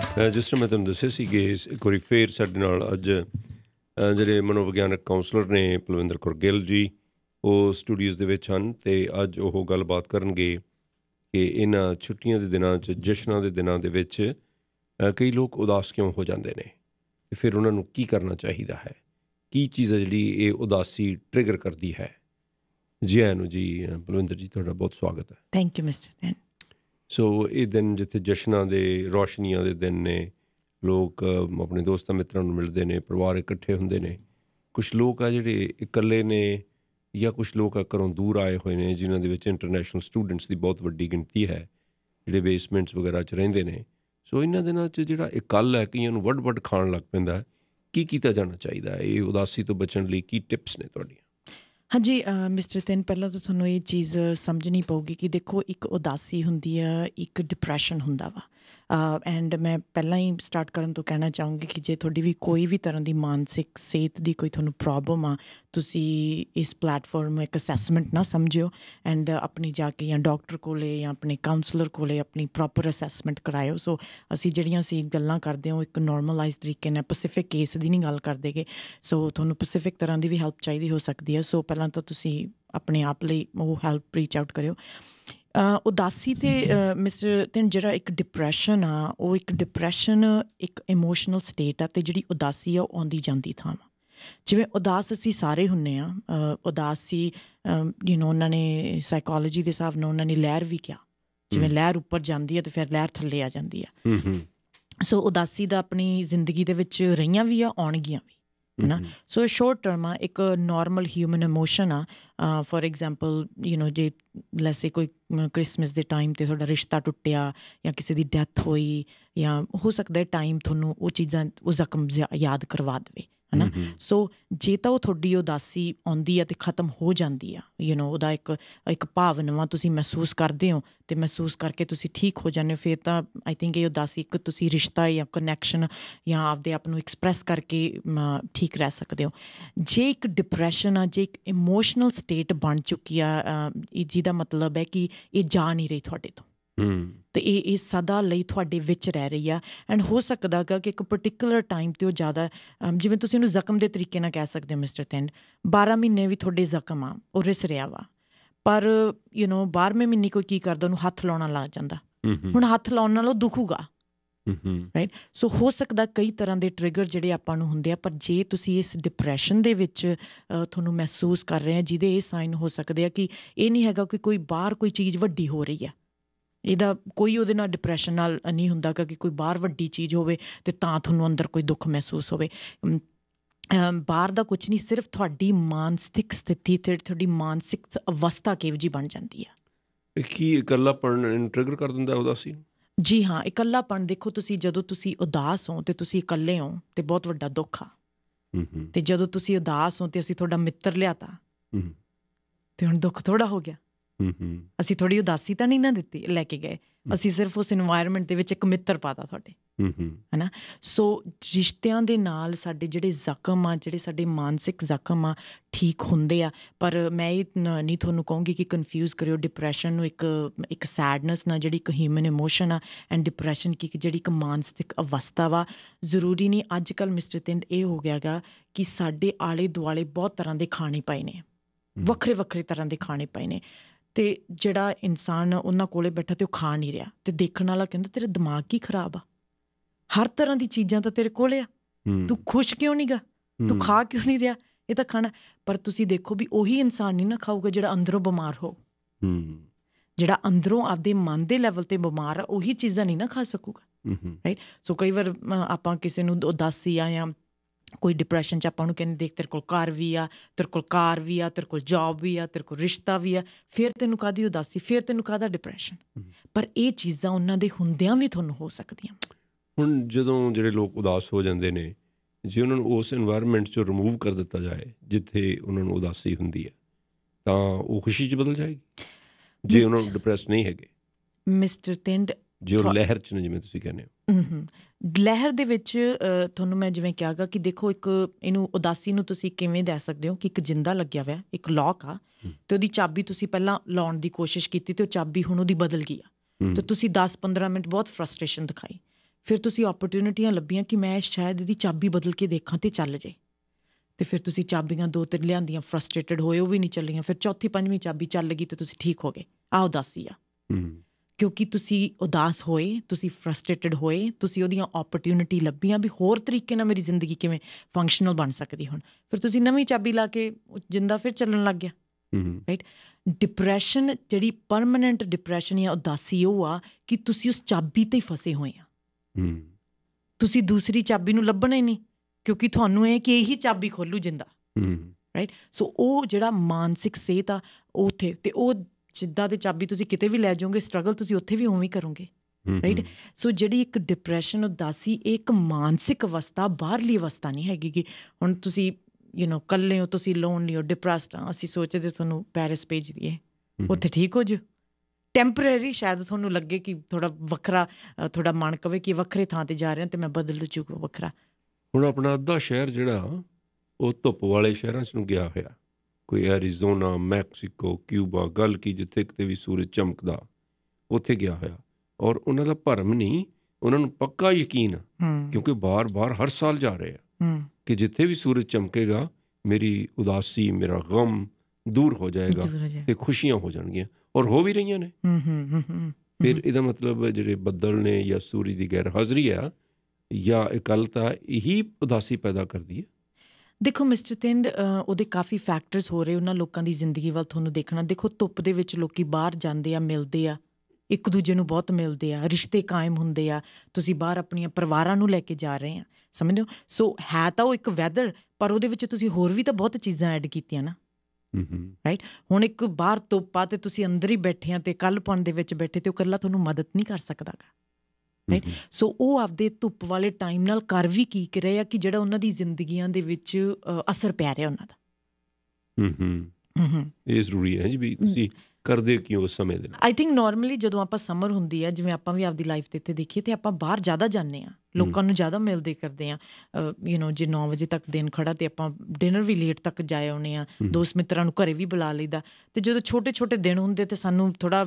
ਜਿਸ ਤਰ੍ਹਾਂ ਮੈਂ ਤੁਹਾਨੂੰ ਦੱਸਿਆ ਸੀ ਕਿ ਇੱਕ ਵਾਰੀ ਫੇਰ ਸਾਡੇ ਨਾਲ ਅੱਜ ਜਿਹੜੇ ਮਨੋਵਿਗਿਆਨਕ ਕਾਉਂਸਲਰ ਨੇ ਪਲਵਿੰਦਰ ਕੌਰ ਗਿੱਲ ਜੀ, ਉਹ ਸਟੂਡੀਓਜ਼ ਦੇ ਵਿੱਚ ਹਨ ਅਤੇ ਅੱਜ ਉਹ ਗੱਲਬਾਤ ਕਰਨਗੇ ਕਿ ਇਹਨਾਂ ਛੁੱਟੀਆਂ ਦੇ ਦਿਨਾਂ 'ਚ, ਜਸ਼ਨਾਂ ਦੇ ਦਿਨਾਂ ਦੇ ਵਿੱਚ ਕਈ ਲੋਕ ਉਦਾਸ ਕਿਉਂ ਹੋ ਜਾਂਦੇ ਨੇ ਅਤੇ ਫਿਰ ਉਹਨਾਂ ਨੂੰ ਕੀ ਕਰਨਾ ਚਾਹੀਦਾ ਹੈ, ਕੀ ਚੀਜ਼ ਹੈ ਜਿਹੜੀ ਇਹ ਉਦਾਸੀ ਟ੍ਰਿਗਰ ਕਰਦੀ ਹੈ। ਜੀ ਆਇਆਂ ਨੂੰ ਜੀ ਪਲਵਿੰਦਰ ਜੀ, ਤੁਹਾਡਾ ਬਹੁਤ ਸਵਾਗਤ ਹੈ। Thank you mister Thind. So ਇਹ ਦਿਨ ਜਿੱਥੇ ਜਸ਼ਨਾਂ ਦੇ, ਰੌਸ਼ਨੀਆਂ ਦੇ ਦਿਨ ਨੇ, ਲੋਕ ਆਪਣੇ ਦੋਸਤਾਂ ਮਿੱਤਰਾਂ ਨੂੰ ਮਿਲਦੇ ਨੇ, ਪਰਿਵਾਰ ਇਕੱਠੇ ਹੁੰਦੇ ਨੇ। ਕੁਛ ਲੋਕ ਆ ਜਿਹੜੇ ਇਕੱਲੇ ਨੇ ਜਾਂ ਕੁਛ ਲੋਕ ਆ ਘਰੋਂ ਦੂਰ ਆਏ ਹੋਏ ਨੇ, ਜਿਨ੍ਹਾਂ ਦੇ ਵਿੱਚ ਇੰਟਰਨੈਸ਼ਨਲ ਸਟੂਡੈਂਟਸ ਦੀ ਬਹੁਤ ਵੱਡੀ ਗਿਣਤੀ ਹੈ, ਜਿਹੜੇ ਬੇਸਮੈਂਟਸ ਵਗੈਰਾ 'ਚ ਰਹਿੰਦੇ ਨੇ। ਸੋ ਇਹਨਾਂ ਦਿਨਾਂ 'ਚ ਜਿਹੜਾ ਇਕੱਲ ਹੈ, ਕਈਆਂ ਨੂੰ ਵੱਡ ਖਾਣ ਲੱਗ ਪੈਂਦਾ। ਕੀ ਕੀਤਾ ਜਾਣਾ ਚਾਹੀਦਾ ਹੈ ਇਹ ਉਦਾਸੀ ਤੋਂ ਬਚਣ ਲਈ? ਕੀ ਟਿਪਸ ਨੇ ਤੁਹਾਡੀਆਂ? ਹਾਂਜੀ ਮਿਸਟਰ ਥਿੰਦ, ਪਹਿਲਾਂ ਤਾਂ ਤੁਹਾਨੂੰ ਇਹ ਚੀਜ਼ ਸਮਝਣੀ ਪਊਗੀ ਕਿ ਦੇਖੋ, ਇੱਕ ਉਦਾਸੀ ਹੁੰਦੀ ਆ, ਇੱਕ ਡਿਪਰੈਸ਼ਨ ਹੁੰਦਾ ਵਾ। ਐਂਡ ਮੈਂ ਪਹਿਲਾਂ ਹੀ ਸਟਾਰਟ ਕਰਨ ਤੋਂ ਕਹਿਣਾ ਚਾਹੂੰਗੀ ਕਿ ਜੇ ਤੁਹਾਡੀ ਵੀ ਕੋਈ ਵੀ ਤਰ੍ਹਾਂ ਦੀ ਮਾਨਸਿਕ ਸਿਹਤ ਦੀ ਕੋਈ ਤੁਹਾਨੂੰ ਪ੍ਰੋਬਲਮ ਆ, ਤੁਸੀਂ ਇਸ ਪਲੈਟਫਾਰਮ ਨੂੰ ਇੱਕ ਅਸੈਸਮੈਂਟ ਨਾ ਸਮਝਿਓ ਐਂਡ ਆਪਣੀ ਜਾ ਕੇ ਜਾਂ ਡਾਕਟਰ ਕੋਲੇ ਜਾਂ ਆਪਣੇ ਕਾਉਂਸਲਰ ਕੋਲੇ ਆਪਣੀ ਪ੍ਰੋਪਰ ਅਸੈਸਮੈਂਟ ਕਰਾਇਓ। ਸੋ ਅਸੀਂ ਜਿਹੜੀਆਂ ਅਸੀਂ ਗੱਲਾਂ ਕਰਦੇ ਹਾਂ ਉਹ ਇੱਕ ਨੋਰਮਲਾਈਜ਼ ਤਰੀਕੇ ਨਾਲ, ਪੈਸੀਫਿਕ ਕੇਸ ਦੀ ਨਹੀਂ ਗੱਲ ਕਰਦੇ ਗੇ। ਸੋ ਤੁਹਾਨੂੰ ਪੈਸੀਫਿਕ ਤਰ੍ਹਾਂ ਦੀ ਵੀ ਹੈਲਪ ਚਾਹੀਦੀ ਹੋ ਸਕਦੀ ਹੈ। ਸੋ ਪਹਿਲਾਂ ਤਾਂ ਤੁਸੀਂ ਆਪਣੇ ਆਪ ਲਈ ਉਹ ਹੈਲਪ ਰੀਚ ਆਊਟ ਕਰਿਓ। ਉਦਾਸੀ ਅਤੇ ਮਿਸਟਰ ਥਿੰਦ, ਜਿਹੜਾ ਇੱਕ ਡਿਪਰੈਸ਼ਨ ਆ, ਉਹ ਇੱਕ ਡਿਪਰੈਸ਼ਨ ਇੱਕ ਇਮੋਸ਼ਨਲ ਸਟੇਟ ਆ, ਅਤੇ ਜਿਹੜੀ ਉਦਾਸੀ ਆ ਉਹ ਆਉਂਦੀ ਜਾਂਦੀ ਥਾਂ ਵਾ। ਜਿਵੇਂ ਉਦਾਸ ਅਸੀਂ ਸਾਰੇ ਹੁੰਦੇ ਹਾਂ। ਉਦਾਸੀ ਉਹਨਾਂ ਨੇ ਸਾਈਕੋਲੋਜੀ ਦੇ ਹਿਸਾਬ ਨਾਲ ਉਹਨਾਂ ਨੇ ਲਹਿਰ ਵੀ ਕਿਹਾ, ਜਿਵੇਂ ਲਹਿਰ ਉੱਪਰ ਜਾਂਦੀ ਹੈ ਅਤੇ ਫਿਰ ਲਹਿਰ ਥੱਲੇ ਆ ਜਾਂਦੀ ਆ। ਸੋ ਉਦਾਸੀ ਦਾ ਆਪਣੀ ਜ਼ਿੰਦਗੀ ਦੇ ਵਿੱਚ ਰਹੀਆਂ ਵੀ ਆ, ਆਉਣਗੀਆਂ ਵੀ, ਹੈ ਨਾ। ਸੋ ਸ਼ੋਰਟ ਟਰਮ ਆ, ਇੱਕ ਨੋਰਮਲ ਹਿਊਮਨ ਇਮੋਸ਼ਨ ਆ। ਫੋਰ ਐਗਜ਼ਾਮਪਲ ਜੇ ਲੈਸੇ ਕੋਈ ਕ੍ਰਿਸਮਸ ਦੇ ਟਾਈਮ 'ਤੇ ਤੁਹਾਡਾ ਰਿਸ਼ਤਾ ਟੁੱਟਿਆ ਜਾਂ ਕਿਸੇ ਦੀ ਡੈਥ ਹੋਈ, ਜਾਂ ਹੋ ਸਕਦਾ ਟਾਈਮ ਤੁਹਾਨੂੰ ਉਹ ਚੀਜ਼ਾਂ, ਉਹ ਜ਼ਖਮ ਯਾਦ ਕਰਵਾ ਦੇਵੇ, ਹੈ ਨਾ। ਸੋ ਜੇ ਤਾਂ ਉਹ ਤੁਹਾਡੀ ਉਦਾਸੀ ਆਉਂਦੀ ਆ ਅਤੇ ਖ਼ਤਮ ਹੋ ਜਾਂਦੀ ਆ, ਉਹਦਾ ਇੱਕ ਭਾਵਨਾਵਾਂ ਤੁਸੀਂ ਮਹਿਸੂਸ ਕਰਦੇ ਹੋ ਅਤੇ ਮਹਿਸੂਸ ਕਰਕੇ ਤੁਸੀਂ ਠੀਕ ਹੋ ਜਾਂਦੇ ਹੋ, ਫਿਰ ਤਾਂ ਆਈ ਥਿੰਕ ਇਹ ਉਦਾਸੀ ਇੱਕ ਤੁਸੀਂ ਰਿਸ਼ਤਾ ਜਾਂ ਕਨੈਕਸ਼ਨ ਜਾਂ ਆਪਦੇ ਆਪ ਨੂੰ ਐਕਸਪ੍ਰੈਸ ਕਰਕੇ ਠੀਕ ਰਹਿ ਸਕਦੇ ਹੋ। ਜੇ ਇੱਕ ਡਿਪਰੈਸ਼ਨ ਆ, ਜੇ ਇੱਕ ਇਮੋਸ਼ਨਲ ਸਟੇਟ ਬਣ ਚੁੱਕੀ ਆ, ਜਿਹਦਾ ਮਤਲਬ ਹੈ ਕਿ ਇਹ ਜਾ ਨਹੀਂ ਰਹੀ ਤੁਹਾਡੇ ਤੋਂ, ਅਤੇ ਇਹ ਸਦਾ ਲਈ ਤੁਹਾਡੇ ਵਿੱਚ ਰਹਿ ਰਹੀ ਆ। ਐਂਡ ਹੋ ਸਕਦਾ ਗਾ ਕਿ ਇੱਕ ਪਰਟੀਕੂਲਰ ਟਾਈਮ 'ਤੇ ਉਹ ਜ਼ਿਆਦਾ, ਜਿਵੇਂ ਤੁਸੀਂ ਉਹਨੂੰ ਜ਼ਖਮ ਦੇ ਤਰੀਕੇ ਨਾਲ ਕਹਿ ਸਕਦੇ ਹੋ ਮਿਸਟਰ ਥਿੰਦ। 12 ਮਹੀਨੇ ਵੀ ਤੁਹਾਡੇ ਜ਼ਖਮ ਆ, ਉਹ ਰਿਸ ਰਿਹਾ ਵਾ, ਪਰ 12ਵੇਂ ਮਹੀਨੇ ਕੋਈ ਕੀ ਕਰਦਾ, ਉਹਨੂੰ ਹੱਥ ਲਾਉਣਾ ਲੱਗ ਜਾਂਦਾ। ਹੁਣ ਹੱਥ ਲਾਉਣ ਨਾਲ ਉਹ ਦੁਖੂਗਾ, ਰਾਈਟ। ਸੋ ਹੋ ਸਕਦਾ ਕਈ ਤਰ੍ਹਾਂ ਦੇ ਟ੍ਰਿਗਰ ਜਿਹੜੇ ਆਪਾਂ ਨੂੰ ਹੁੰਦੇ ਆ, ਪਰ ਜੇ ਤੁਸੀਂ ਇਸ ਡਿਪਰੈਸ਼ਨ ਦੇ ਵਿੱਚ ਤੁਹਾਨੂੰ ਮਹਿਸੂਸ ਕਰ ਰਹੇ ਆ, ਜਿਹਦੇ ਇਹ ਸਾਈਨ ਹੋ ਸਕਦੇ ਆ ਕਿ ਇਹ ਨਹੀਂ ਹੈਗਾ ਕਿ ਕੋਈ ਬਾਹਰ ਕੋਈ ਚੀਜ਼ ਵੱਡੀ ਹੋ ਰਹੀ ਆ, ਇਹਦਾ ਕੋਈ ਉਹਦੇ ਨਾਲ ਡਿਪਰੈਸ਼ਨ ਨਾਲ ਨਹੀਂ ਹੁੰਦਾ ਕਿ ਕੋਈ ਬਾਹਰ ਵੱਡੀ ਚੀਜ਼ ਹੋਵੇ ਅਤੇ ਤਾਂ ਤੁਹਾਨੂੰ ਅੰਦਰ ਕੋਈ ਦੁੱਖ ਮਹਿਸੂਸ ਹੋਵੇ। ਬਾਹਰ ਦਾ ਕੁਛ ਨਹੀਂ, ਸਿਰਫ ਤੁਹਾਡੀ ਮਾਨਸਿਕ ਸਥਿਤੀ ਅਤੇ ਤੁਹਾਡੀ ਮਾਨਸਿਕ ਅਵਸਥਾ ਕਿਹੋ ਜਿਹੀ ਬਣ ਜਾਂਦੀ ਆ। ਕੀ ਇਕੱਲਾਪਣ ਟ੍ਰਿਗਰ ਕਰ ਦਿੰਦਾ ਉਦਾਸੀ? ਜੀ ਹਾਂ, ਇਕੱਲਾਪਣ। ਦੇਖੋ, ਜਦੋਂ ਤੁਸੀਂ ਉਦਾਸ ਹੋ ਅਤੇ ਤੁਸੀਂ ਇਕੱਲੇ ਹੋ ਅਤੇ ਬਹੁਤ ਵੱਡਾ ਦੁੱਖ ਆ, ਅਤੇ ਜਦੋਂ ਤੁਸੀਂ ਉਦਾਸ ਹੋ ਅਤੇ ਅਸੀਂ ਤੁਹਾਡਾ ਮਿੱਤਰ ਲਿਆਤਾ ਅਤੇ ਹੁਣ ਦੁੱਖ ਥੋੜ੍ਹਾ ਹੋ ਗਿਆ। ਅਸੀਂ ਥੋੜ੍ਹੀ ਉਦਾਸੀ ਤਾਂ ਨਹੀਂ ਨਾ ਦਿੱਤੀ, ਲੈ ਕੇ ਗਏ, ਅਸੀਂ ਸਿਰਫ ਉਸ ਇਨਵਾਇਰਮੈਂਟ ਦੇ ਵਿੱਚ ਇੱਕ ਮਿੱਤਰ ਪਾਤਾ ਤੁਹਾਡੇ, ਹੈ ਨਾ। ਸੋ ਰਿਸ਼ਤਿਆਂ ਦੇ ਨਾਲ ਸਾਡੇ ਜਿਹੜੇ ਜ਼ਖਮ ਆ, ਜਿਹੜੇ ਸਾਡੇ ਮਾਨਸਿਕ ਜ਼ਖਮ ਆ, ਠੀਕ ਹੁੰਦੇ ਆ। ਪਰ ਮੈਂ ਇਹ ਨਹੀਂ ਤੁਹਾਨੂੰ ਕਹੂੰਗੀ ਕਿ ਕਨਫਿਊਜ਼ ਕਰਿਓ ਡਿਪਰੈਸ਼ਨ ਨੂੰ ਇੱਕ ਸੈਡਨੈਸ ਨਾਲ, ਜਿਹੜੀ ਇੱਕ ਹਿਊਮਨ ਇਮੋਸ਼ਨ ਆ, ਐਂਡ ਡਿਪਰੈਸ਼ਨ ਕੀ ਜਿਹੜੀ ਇੱਕ ਮਾਨਸਿਕ ਅਵਸਥਾ ਵਾ। ਜ਼ਰੂਰੀ ਨਹੀਂ। ਅੱਜ ਕੱਲ੍ਹ ਮਿਸਟਰ ਥਿੰਦ ਇਹ ਹੋ ਗਿਆ ਗਾ ਕਿ ਸਾਡੇ ਆਲੇ ਦੁਆਲੇ ਬਹੁਤ ਤਰ੍ਹਾਂ ਦੇ ਖਾਣੇ ਪਏ ਨੇ, ਵੱਖਰੇ ਤਰ੍ਹਾਂ ਦੇ ਖਾਣੇ ਪਏ ਨੇ, ਅਤੇ ਜਿਹੜਾ ਇਨਸਾਨ ਉਹਨਾਂ ਕੋਲ ਬੈਠਾ ਅਤੇ ਉਹ ਖਾ ਨਹੀਂ ਰਿਹਾ, ਅਤੇ ਦੇਖਣ ਵਾਲਾ ਕਹਿੰਦਾ ਤੇਰਾ ਦਿਮਾਗ ਕੀ ਖਰਾਬ ਆ, ਹਰ ਤਰ੍ਹਾਂ ਦੀ ਚੀਜ਼ਾਂ ਤਾਂ ਤੇਰੇ ਕੋਲ ਆ, ਤੂੰ ਖੁਸ਼ ਕਿਉਂ ਨਹੀਂ ਗਾ, ਤੂੰ ਖਾ ਕਿਉਂ ਨਹੀਂ ਰਿਹਾ, ਇਹ ਤਾਂ ਖਾਣਾ। ਪਰ ਤੁਸੀਂ ਦੇਖੋ ਵੀ ਉਹੀ ਇਨਸਾਨ ਨਹੀਂ ਨਾ ਖਾਊਗਾ ਜਿਹੜਾ ਅੰਦਰੋਂ ਬਿਮਾਰ ਹੋ, ਜਿਹੜਾ ਅੰਦਰੋਂ ਆਪਦੇ ਮਨ ਦੇ ਲੈਵਲ 'ਤੇ ਬਿਮਾਰ ਆ, ਉਹੀ ਚੀਜ਼ਾਂ ਨਹੀਂ ਨਾ ਖਾ ਸਕੂਗਾ, ਰਾਈਟ। ਸੋ ਕਈ ਵਾਰ ਆਪਾਂ ਕਿਸੇ ਨੂੰ ਉਦਾਸੀ ਆ ਜਾਂ ਕੋਈ ਡਿਪਰੈਸ਼ਨ 'ਚ ਆਪਾਂ ਉਹਨੂੰ ਕਹਿੰਦੇ, ਦੇਖ ਤੇਰੇ ਕੋਲ ਘਰ ਵੀ ਆ, ਤੇਰੇ ਕੋਲ ਕਾਰ ਵੀ ਆ, ਤੇਰੇ ਕੋਲ ਜੋਬ ਵੀ ਆ, ਤੇਰੇ ਕੋਲ ਰਿਸ਼ਤਾ ਵੀ ਆ, ਫਿਰ ਤੈਨੂੰ ਕਾਹਦੀ ਉਦਾਸੀ, ਫਿਰ ਤੈਨੂੰ ਕਾਹਦਾ ਡਿਪਰੈਸ਼ਨ। ਪਰ ਇਹ ਚੀਜ਼ਾਂ ਉਹਨਾਂ ਦੇ ਹੁੰਦਿਆਂ ਵੀ ਤੁਹਾਨੂੰ ਹੋ ਸਕਦੀਆਂ। ਹੁਣ ਜਦੋਂ ਜਿਹੜੇ ਲੋਕ ਉਦਾਸ ਹੋ ਜਾਂਦੇ ਨੇ, ਜੇ ਉਹਨਾਂ ਨੂੰ ਉਸ ਇਨਵਾਇਰਮੈਂਟ 'ਚੋਂ ਰਿਮੂਵ ਕਰ ਦਿੱਤਾ ਜਾਏ ਜਿੱਥੇ ਉਹਨਾਂ ਨੂੰ ਉਦਾਸੀ ਹੁੰਦੀ ਹੈ, ਤਾਂ ਉਹ ਖੁਸ਼ੀ 'ਚ ਬਦਲ ਜਾਏਗੀ, ਜੇ ਉਹਨਾਂ ਨੂੰ ਡਿਪਰੈਸ ਨਹੀਂ ਹੈਗੇ ਮਿਸਟਰ ਥਿੰਦ। ਜੇ ਉਹ ਲਹਿਰ 'ਚ ਨੇ, ਜਿਵੇਂ ਤੁਸੀਂ ਕਹਿੰਦੇ ਹੋ, ਲਹਿਰ ਦੇ ਵਿੱਚ ਤੁਹਾਨੂੰ ਮੈਂ ਜਿਵੇਂ ਕਿਹਾ ਗਾ ਕਿ ਦੇਖੋ, ਇੱਕ ਇਹਨੂੰ ਉਦਾਸੀ ਨੂੰ ਤੁਸੀਂ ਕਿਵੇਂ ਲੈ ਸਕਦੇ ਹੋ ਕਿ ਇੱਕ ਜਿੰਦਾ ਲੱਗਿਆ ਹੋਇਆ, ਇੱਕ ਲੌਕ ਆ, ਅਤੇ ਉਹਦੀ ਚਾਬੀ ਤੁਸੀਂ ਪਹਿਲਾਂ ਲਾਉਣ ਦੀ ਕੋਸ਼ਿਸ਼ ਕੀਤੀ ਅਤੇ ਉਹ ਚਾਬੀ ਹੁਣ ਉਹਦੀ ਬਦਲ ਗਈ ਆ, ਅਤੇ ਤੁਸੀਂ 10-15 ਮਿੰਟ ਬਹੁਤ ਫਰਸਟ੍ਰੇਸ਼ਨ ਦਿਖਾਈ, ਫਿਰ ਤੁਸੀਂ ਓਪਰਚੁਨਿਟੀਆਂ ਲੱਭੀਆਂ ਕਿ ਮੈਂ ਸ਼ਾਇਦ ਇਹਦੀ ਚਾਬੀ ਬਦਲ ਕੇ ਦੇਖਾਂ ਤੇ ਚੱਲ ਜੇ, ਤੇ ਫਿਰ ਤੁਸੀਂ ਚਾਬੀਆਂ 2-3 ਲਿਆਂਦੀਆਂ, ਫਰਸਟ੍ਰੇਟਡ ਹੋਏ, ਉਹ ਵੀ ਨਹੀਂ ਚੱਲੀਆਂ, ਫਿਰ ਚੌਥੀ ਪੰਜਵੀਂ ਚਾਬੀ ਚੱਲ ਗਈ ਤੇ ਤੁਸੀਂ ਠੀਕ ਹੋ ਗਏ। ਆਹ ਉਦਾਸੀ ਆ, ਕਿਉਂਕਿ ਤੁਸੀਂ ਉਦਾਸ ਹੋਏ, ਤੁਸੀਂ ਫਰਸਟ੍ਰੇਟਡ ਹੋਏ, ਤੁਸੀਂ ਉਹਦੀਆਂ ਓਪਰਚੁਨਿਟੀ ਲੱਭੀਆਂ ਵੀ ਹੋਰ ਤਰੀਕੇ ਨਾਲ ਮੇਰੀ ਜ਼ਿੰਦਗੀ ਕਿਵੇਂ ਫੰਕਸ਼ਨਲ ਬਣ ਸਕਦੀ ਹੁਣ, ਫਿਰ ਤੁਸੀਂ ਨਵੀਂ ਚਾਬੀ ਲਾ ਕੇ ਜਿੰਦਾ ਫਿਰ ਚੱਲਣ ਲੱਗ ਗਿਆ, ਰਾਈਟ। ਡਿਪਰੈਸ਼ਨ ਜਿਹੜੀ ਪਰਮਾਨੈਂਟ ਡਿਪਰੈਸ਼ਨ ਜਾਂ ਉਦਾਸੀ ਉਹ ਆ ਕਿ ਤੁਸੀਂ ਉਸ ਚਾਬੀ 'ਤੇ ਹੀ ਫਸੇ ਹੋਏ ਆ, ਤੁਸੀਂ ਦੂਸਰੀ ਚਾਬੀ ਨੂੰ ਲੱਭਣਾ ਹੀ ਨਹੀਂ, ਕਿਉਂਕਿ ਤੁਹਾਨੂੰ ਇਹ ਕਿ ਇਹੀ ਚਾਬੀ ਖੋਲੂ ਜਿੰਦਾ, ਰਾਈਟ। ਸੋ ਉਹ ਜਿਹੜਾ ਮਾਨਸਿਕ ਸਿਹਤ ਆ ਉੱਥੇ, ਤੇ ਉਹ ਜਿੱਦਾਂ ਦੀ ਚਾਬੀ ਤੁਸੀਂ ਕਿਤੇ ਵੀ ਲੈ ਜਾਓਗੇ, ਸਟਰਗਲ ਤੁਸੀਂ ਉੱਥੇ ਵੀ ਉਵੇਂ ਹੀ ਕਰੋਗੇ, ਰਾਈਟ। ਸੋ ਜਿਹੜੀ ਇੱਕ ਡਿਪਰੈਸ਼ਨ, ਉਦਾਸੀ, ਇਹ ਇੱਕ ਮਾਨਸਿਕ ਅਵਸਥਾ, ਬਾਹਰਲੀ ਅਵਸਥਾ ਨਹੀਂ ਹੈਗੀ ਕਿ ਹੁਣ ਤੁਸੀਂ ਇਕੱਲੇ ਹੋ, ਤੁਸੀਂ ਲੋਨਲੀ ਹੋ, ਡਿਪਰੈਸਡ ਆ, ਅਸੀਂ ਸੋਚਦੇ ਤੁਹਾਨੂੰ ਪੈਰਿਸ ਭੇਜ ਦਈਏ, ਉੱਥੇ ਠੀਕ ਹੋ ਜਾਓ, ਟੈਂਪਰੇਰੀ ਸ਼ਾਇਦ ਤੁਹਾਨੂੰ ਲੱਗੇ ਕਿ ਥੋੜ੍ਹਾ ਵੱਖਰਾ, ਥੋੜ੍ਹਾ ਮਨ ਕਵੇ ਕਿ ਵੱਖਰੇ ਥਾਂ 'ਤੇ ਜਾ ਰਹੇ ਤੇ ਮੈਂ ਬਦਲ ਚੁੱਕਾ ਵੱਖਰਾ। ਹੁਣ ਆਪਣਾ ਅੱਧਾ ਸ਼ਹਿਰ ਜਿਹੜਾ ਉਹ ਧੁੱਪ ਵਾਲੇ ਸ਼ਹਿਰਾਂ 'ਚ ਨੂੰ ਗਿਆ ਹੋਇਆ, ਕੋਈ ਐਰੀਜ਼ੋਨਾ, ਮੈਕਸੀਕੋ, ਕਿਊਬਾ, ਗੱਲ ਕੀ ਜਿੱਥੇ ਕਿਤੇ ਵੀ ਸੂਰਜ ਚਮਕਦਾ ਉੱਥੇ ਗਿਆ ਹੋਇਆ, ਔਰ ਉਹਨਾਂ ਦਾ ਭਰਮ ਨਹੀਂ, ਉਹਨਾਂ ਨੂੰ ਪੱਕਾ ਯਕੀਨ ਆ, ਕਿਉਂਕਿ ਬਾਰ-ਬਾਰ ਹਰ ਸਾਲ ਜਾ ਰਹੇ ਆ ਕਿ ਜਿੱਥੇ ਵੀ ਸੂਰਜ ਚਮਕੇਗਾ ਮੇਰੀ ਉਦਾਸੀ, ਮੇਰਾ ਗਮ ਦੂਰ ਹੋ ਜਾਏਗਾ ਤੇ ਖੁਸ਼ੀਆਂ ਹੋ ਜਾਣਗੀਆਂ, ਔਰ ਹੋ ਵੀ ਰਹੀਆਂ ਨੇ। ਫਿਰ ਇਹਦਾ ਮਤਲਬ ਜਿਹੜੇ ਬੱਦਲ ਨੇ ਜਾਂ ਸੂਰਜ ਦੀ ਗੈਰ ਹਾਜ਼ਰੀ ਆ ਜਾਂ ਇਕੱਲਤਾ, ਇਹੀ ਉਦਾਸੀ ਪੈਦਾ ਕਰਦੀ ਹੈ। ਦੇਖੋ ਮਿਸਟਰ ਥਿੰਦ, ਉਹਦੇ ਕਾਫੀ ਫੈਕਟਰਸ ਹੋ ਰਹੇ ਉਹਨਾਂ ਲੋਕਾਂ ਦੀ ਜ਼ਿੰਦਗੀ ਵੱਲ ਤੁਹਾਨੂੰ ਦੇਖਣਾ। ਦੇਖੋ ਧੁੱਪ ਦੇ ਵਿੱਚ ਲੋਕ ਬਾਹਰ ਜਾਂਦੇ ਆ, ਮਿਲਦੇ ਆ, ਇੱਕ ਦੂਜੇ ਨੂੰ ਬਹੁਤ ਮਿਲਦੇ ਆ, ਰਿਸ਼ਤੇ ਕਾਇਮ ਹੁੰਦੇ ਆ, ਤੁਸੀਂ ਬਾਹਰ ਆਪਣੀਆਂ ਪਰਿਵਾਰਾਂ ਨੂੰ ਲੈ ਕੇ ਜਾ ਰਹੇ ਆ, ਸਮਝਦੇ ਹੋ। ਸੋ ਹੈ ਤਾਂ ਉਹ ਇੱਕ ਵੈਦਰ, ਪਰ ਉਹਦੇ ਵਿੱਚ ਤੁਸੀਂ ਹੋਰ ਵੀ ਤਾਂ ਬਹੁਤ ਚੀਜ਼ਾਂ ਐਡ ਕੀਤੀਆਂ ਨਾ, ਰਾਈਟ। ਹੁਣ ਇੱਕ ਬਾਹਰ ਧੁੱਪ ਆ ਤੇ ਤੁਸੀਂ ਅੰਦਰ ਹੀ ਬੈਠੇ ਆ ਤੇ ਕੱਲ੍ਹਪਣ ਦੇ ਵਿੱਚ ਬੈਠੇ, ਤੇ ਉਹ ਇਕੱਲਾ ਤੁਹਾਨੂੰ ਮਦਦ ਨਹੀਂ ਕਰ ਸਕਦਾ ਗਾ, ਰਾਈਟ। ਸੋ ਉਹ ਆਪਦੇ ਧੁੱਪ ਵਾਲੇ ਟਾਈਮ ਨਾਲ ਕਰ ਵੀ ਕੀ ਰਹੇ ਆ ਕਿ ਜਿਹੜਾ ਉਹਨਾਂ ਦੀ ਜ਼ਿੰਦਗੀਆਂ ਦੇ ਵਿੱਚ ਅਸਰ ਪੈ ਰਿਹਾ ਉਹਨਾਂ ਦਾ। ਇਹ ਜ਼ਰੂਰੀ ਹੈ ਜੀ ਵੀ ਤੁਸੀਂ ਕਰਦੇ ਕਿਉਂ ਉਸ ਸਮੇਂ ਦੇ ਨਾਲ। ਆਈ ਥਿੰਕ ਨੋਰਮਲੀ ਜਦੋਂ ਆਪਾਂ ਸਮਰ ਹੁੰਦੀ ਆ, ਜਿਵੇਂ ਆਪਾਂ ਵੀ ਆਪਦੀ ਲਾਈਫ 'ਤੇ ਇੱਥੇ ਦੇਖੀਏ, ਤੇ ਆਪਾਂ ਬਾਹਰ ਜ਼ਿਆਦਾ ਜਾਂਦੇ ਹਾਂ, ਲੋਕਾਂ ਨੂੰ ਜ਼ਿਆਦਾ ਮਿਲਦੇ ਕਰਦੇ ਹਾਂ। ਜੇ 9 ਵਜੇ ਤੱਕ ਦਿਨ ਖੜਾ ਤੇ ਆਪਾਂ ਡਿਨਰ ਵੀ ਲੇਟ ਤੱਕ ਜਾ ਆਉਂਦੇ ਹਾਂ, ਦੋਸਤ ਮਿੱਤਰਾਂ ਨੂੰ ਘਰੇ ਵੀ ਬੁਲਾ ਲਈਦਾ। ਤੇ ਜਦੋਂ ਛੋਟੇ ਛੋਟੇ ਦਿਨ ਹੁੰਦੇ ਤੇ ਸਾਨੂੰ ਥੋੜ੍ਹਾ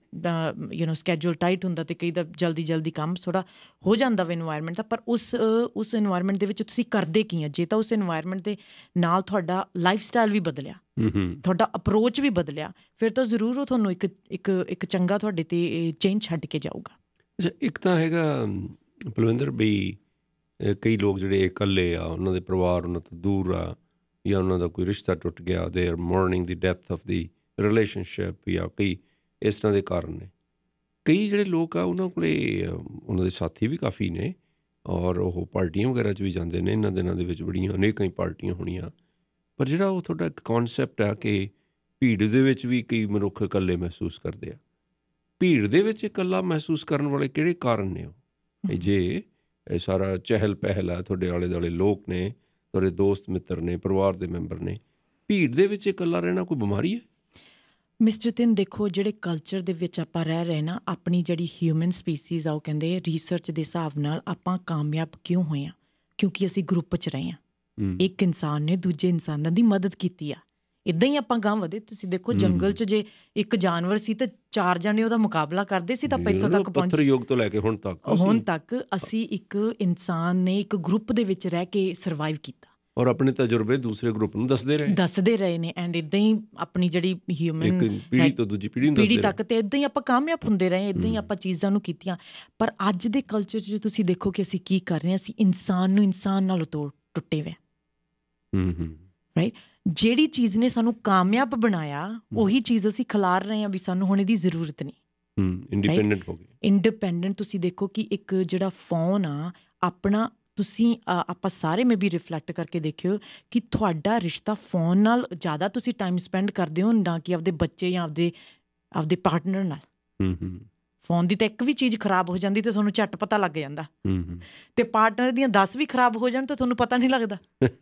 ਸਕੈਜੂਲ ਟਾਈਟ ਹੁੰਦਾ ਤੇ ਕਈ ਦਾ ਜਲਦੀ ਕੰਮ ਥੋੜ੍ਹਾ ਹੋ ਜਾਂਦਾ ਵਾ ਇਨਵਾਇਰਮੈਂਟ ਦਾ। ਪਰ ਉਸ ਇਨਵਾਇਰਮੈਂਟ ਦੇ ਵਿੱਚ ਤੁਸੀਂ ਕਰਦੇ ਕੀ ਆ? ਜੇ ਤਾਂ ਉਸ ਇਨਵਾਇਰਮੈਂਟ ਦੇ ਨਾਲ ਤੁਹਾਡਾ ਲਾਈਫ ਸਟਾਈਲ ਵੀ ਬਦਲਿਆ, ਤੁਹਾਡਾ ਅਪਰੋਚ ਵੀ ਬਦਲਿਆ, ਫਿਰ ਤਾਂ ਜ਼ਰੂਰ ਉਹ ਤੁਹਾਨੂੰ ਇੱਕ ਚੰਗਾ ਤੁਹਾਡੇ 'ਤੇ ਚੇਂਜ ਛੱਡ ਕੇ ਜਾਊਗਾ। ਅੱਛਾ, ਇੱਕ ਤਾਂ ਹੈਗਾ ਪਲਵਿੰਦਰ ਬਈ, ਕਈ ਲੋਕ ਜਿਹੜੇ ਇਕੱਲੇ ਆ, ਉਹਨਾਂ ਦੇ ਪਰਿਵਾਰ ਉਹਨਾਂ ਤੋਂ ਦੂਰ ਆ, ਜਾਂ ਉਹਨਾਂ ਦਾ ਕੋਈ ਰਿਸ਼ਤਾ ਟੁੱਟ ਗਿਆ, they are mourning the death of the relationship, ਜਾਂ ਕਈ ਇਸ ਤਰ੍ਹਾਂ ਦੇ ਕਾਰਨ ਨੇ। ਕਈ ਜਿਹੜੇ ਲੋਕ ਆ ਉਹਨਾਂ ਕੋਲ ਉਹਨਾਂ ਦੇ ਸਾਥੀ ਵੀ ਕਾਫੀ ਨੇ, ਔਰ ਉਹ ਪਾਰਟੀਆਂ ਵਗੈਰਾ 'ਚ ਵੀ ਜਾਂਦੇ ਨੇ। ਇਹਨਾਂ ਦਿਨਾਂ ਦੇ ਵਿੱਚ ਬੜੀਆਂ ਅਨੇਕਾਂ ਹੀ ਪਾਰਟੀਆਂ ਹੋਣੀਆਂ, ਪਰ ਜਿਹੜਾ ਉਹ ਤੁਹਾਡਾ ਇੱਕ ਕੌਨਸੈਪਟ ਆ ਕਿ ਭੀੜ ਦੇ ਵਿੱਚ ਵੀ ਕਈ ਮਨੁੱਖ ਇਕੱਲੇ ਮਹਿਸੂਸ ਕਰਦੇ ਆ। ਭੀੜ ਦੇ ਵਿੱਚ ਇਕੱਲਾ ਮਹਿਸੂਸ ਕਰਨ ਵਾਲੇ ਕਿਹੜੇ ਕਾਰਨ ਨੇ? ਉਹ ਜੇ ਇਹ ਸਾਰਾ ਚਹਿਲ ਪਹਿਲ ਆ, ਤੁਹਾਡੇ ਆਲੇ ਦੁਆਲੇ ਲੋਕ ਨੇ, ਤੁਹਾਡੇ ਦੋਸਤ ਮਿੱਤਰ ਨੇ, ਪਰਿਵਾਰ ਦੇ ਮੈਂਬਰ ਨੇ, ਭੀੜ ਦੇ ਵਿੱਚ ਇਕੱਲਾ ਰਹਿਣਾ ਕੋਈ ਬਿਮਾਰੀ ਹੈ? ਮਿਸਟਰ ਥਿੰਦ, ਦੇਖੋ ਜਿਹੜੇ ਕਲਚਰ ਦੇ ਵਿੱਚ ਆਪਾਂ ਰਹਿ ਰਹੇ ਨਾ, ਆਪਣੀ ਜਿਹੜੀ ਹਿਊਮਨ ਸਪੀਸੀਜ਼ ਆ, ਉਹ ਕਹਿੰਦੇ ਰਿਸਰਚ ਦੇ ਹਿਸਾਬ ਨਾਲ ਆਪਾਂ ਕਾਮਯਾਬ ਕਿਉਂ ਹੋਏ ਹਾਂ? ਕਿਉਂਕਿ ਅਸੀਂ ਗਰੁੱਪ 'ਚ ਰਹੇ ਹਾਂ। ਇੱਕ ਇਨਸਾਨ ਨੇ ਦੂਜੇ ਇਨਸਾਨਾਂ ਦੀ ਮਦਦ ਕੀਤੀ ਆ, ਇੱਦਾਂ ਹੀ ਆਪਾਂ ਗਾਂਹ ਵਧੇ। ਤੁਸੀਂ ਦੇਖੋ ਜੰਗਲ 'ਚ ਜੇ ਇੱਕ ਜਾਨਵਰ ਸੀ ਤਾਂ 4 ਜਣੇ ਉਹਦਾ ਮੁਕਾਬਲਾ ਕਰਦੇ ਸੀ ਤਾਂ ਆਪਾਂ ਇੱਥੋਂ ਤੱਕ ਪਹੁੰਚ। ਪੱਥਰ ਯੁੱਗ ਤੋਂ ਲੈ ਕੇ ਹੁਣ ਤੱਕ ਅਸੀਂ ਇੱਕ ਇਨਸਾਨ ਨੇ ਇੱਕ ਗਰੁੱਪ ਦੇ ਵਿੱਚ ਰਹਿ ਕੇ ਸਰਵਾਈਵ ਕੀਤਾ, ਔਰ ਆਪਣੇ ਤਜਰਬੇ ਦੂਸਰੇ ਗਰੁੱਪ ਨੂੰ ਦੱਸਦੇ ਰਹੇ ਨੇ। ਐਂਡ ਇੱਦਾਂ ਹੀ ਆਪਣੀ ਜਿਹੜੀ ਹਿਊਮਨ ਪੀੜ੍ਹੀ ਤੋਂ ਦੂਜੀ ਪੀੜ੍ਹੀ ਤੱਕ, ਤੇ ਇੱਦਾਂ ਹੀ ਆਪਾਂ ਕਾਮਯਾਬ ਹੁੰਦੇ ਰਹੇ, ਇੱਦਾਂ ਹੀ ਆਪਾਂ ਚੀਜ਼ਾਂ ਨੂੰ ਕੀਤੀਆਂ। ਪਰ ਅੱਜ ਦੇ ਕਲਚਰ 'ਚ ਤੁਸੀਂ ਦੇਖੋ ਕਿ ਅਸੀਂ ਕੀ ਕਰ ਰਹੇ ਹਾਂ, ਅਸੀਂ ਇਨਸਾਨ ਨੂੰ ਇਨਸਾਨ ਨਾਲੋਂ ਟੁੱਟੇ ਹੋਏ, ਰਾਈਟ। ਜਿਹੜੀ ਚੀਜ਼ ਨੇ ਸਾਨੂੰ ਕਾਮਯਾਬ ਬਣਾਇਆ, ਉਹੀ ਚੀਜ਼ ਅਸੀਂ ਖਿਲਾਰ ਰਹੇ ਹਾਂ ਵੀ ਸਾਨੂੰ ਹੁਣ ਇਹਦੀ ਜ਼ਰੂਰਤ ਨਹੀਂ। ਇੰਡੀਪੈਂਡੈਂਟ ਹੋ ਗਏ। ਇੰਡੀਪੈਂਡੈਂਟ ਤੁਸੀਂ ਦੇਖੋ ਕਿ ਇੱਕ ਜਿਹੜਾ ਫੋਨ ਆ ਆਪਣਾ, ਤੁਸੀਂ ਆਪਾਂ ਸਾਰੇ ਮੇ ਵੀ ਰਿਫਲੈਕਟ ਕਰਕੇ ਦੇਖਿਓ ਕਿ ਤੁਹਾਡਾ ਰਿਸ਼ਤਾ ਫੋਨ ਨਾਲ ਜ਼ਿਆਦਾ ਤੁਸੀਂ ਟਾਈਮ ਸਪੈਂਡ ਕਰਦੇ ਹੋ, ਨਾ ਕਿ ਆਪਦੇ ਬੱਚੇ ਜਾਂ ਆਪਦੇ ਪਾਰਟਨਰ ਨਾਲ। ਫੋਨ ਦੀ ਤਾਂ ਇੱਕ ਵੀ ਚੀਜ਼ ਖਰਾਬ ਹੋ ਜਾਂਦੀ ਤੇ ਤੁਹਾਨੂੰ ਝੱਟ ਪਤਾ ਲੱਗ ਜਾਂਦਾ, ਤੇ ਪਾਰਟਨਰ ਦੀਆਂ 10 ਵੀ ਖਰਾਬ ਹੋ ਜਾਣ ਤਾਂ ਤੁਹਾਨੂੰ ਪਤਾ ਨਹੀਂ ਲੱਗਦਾ,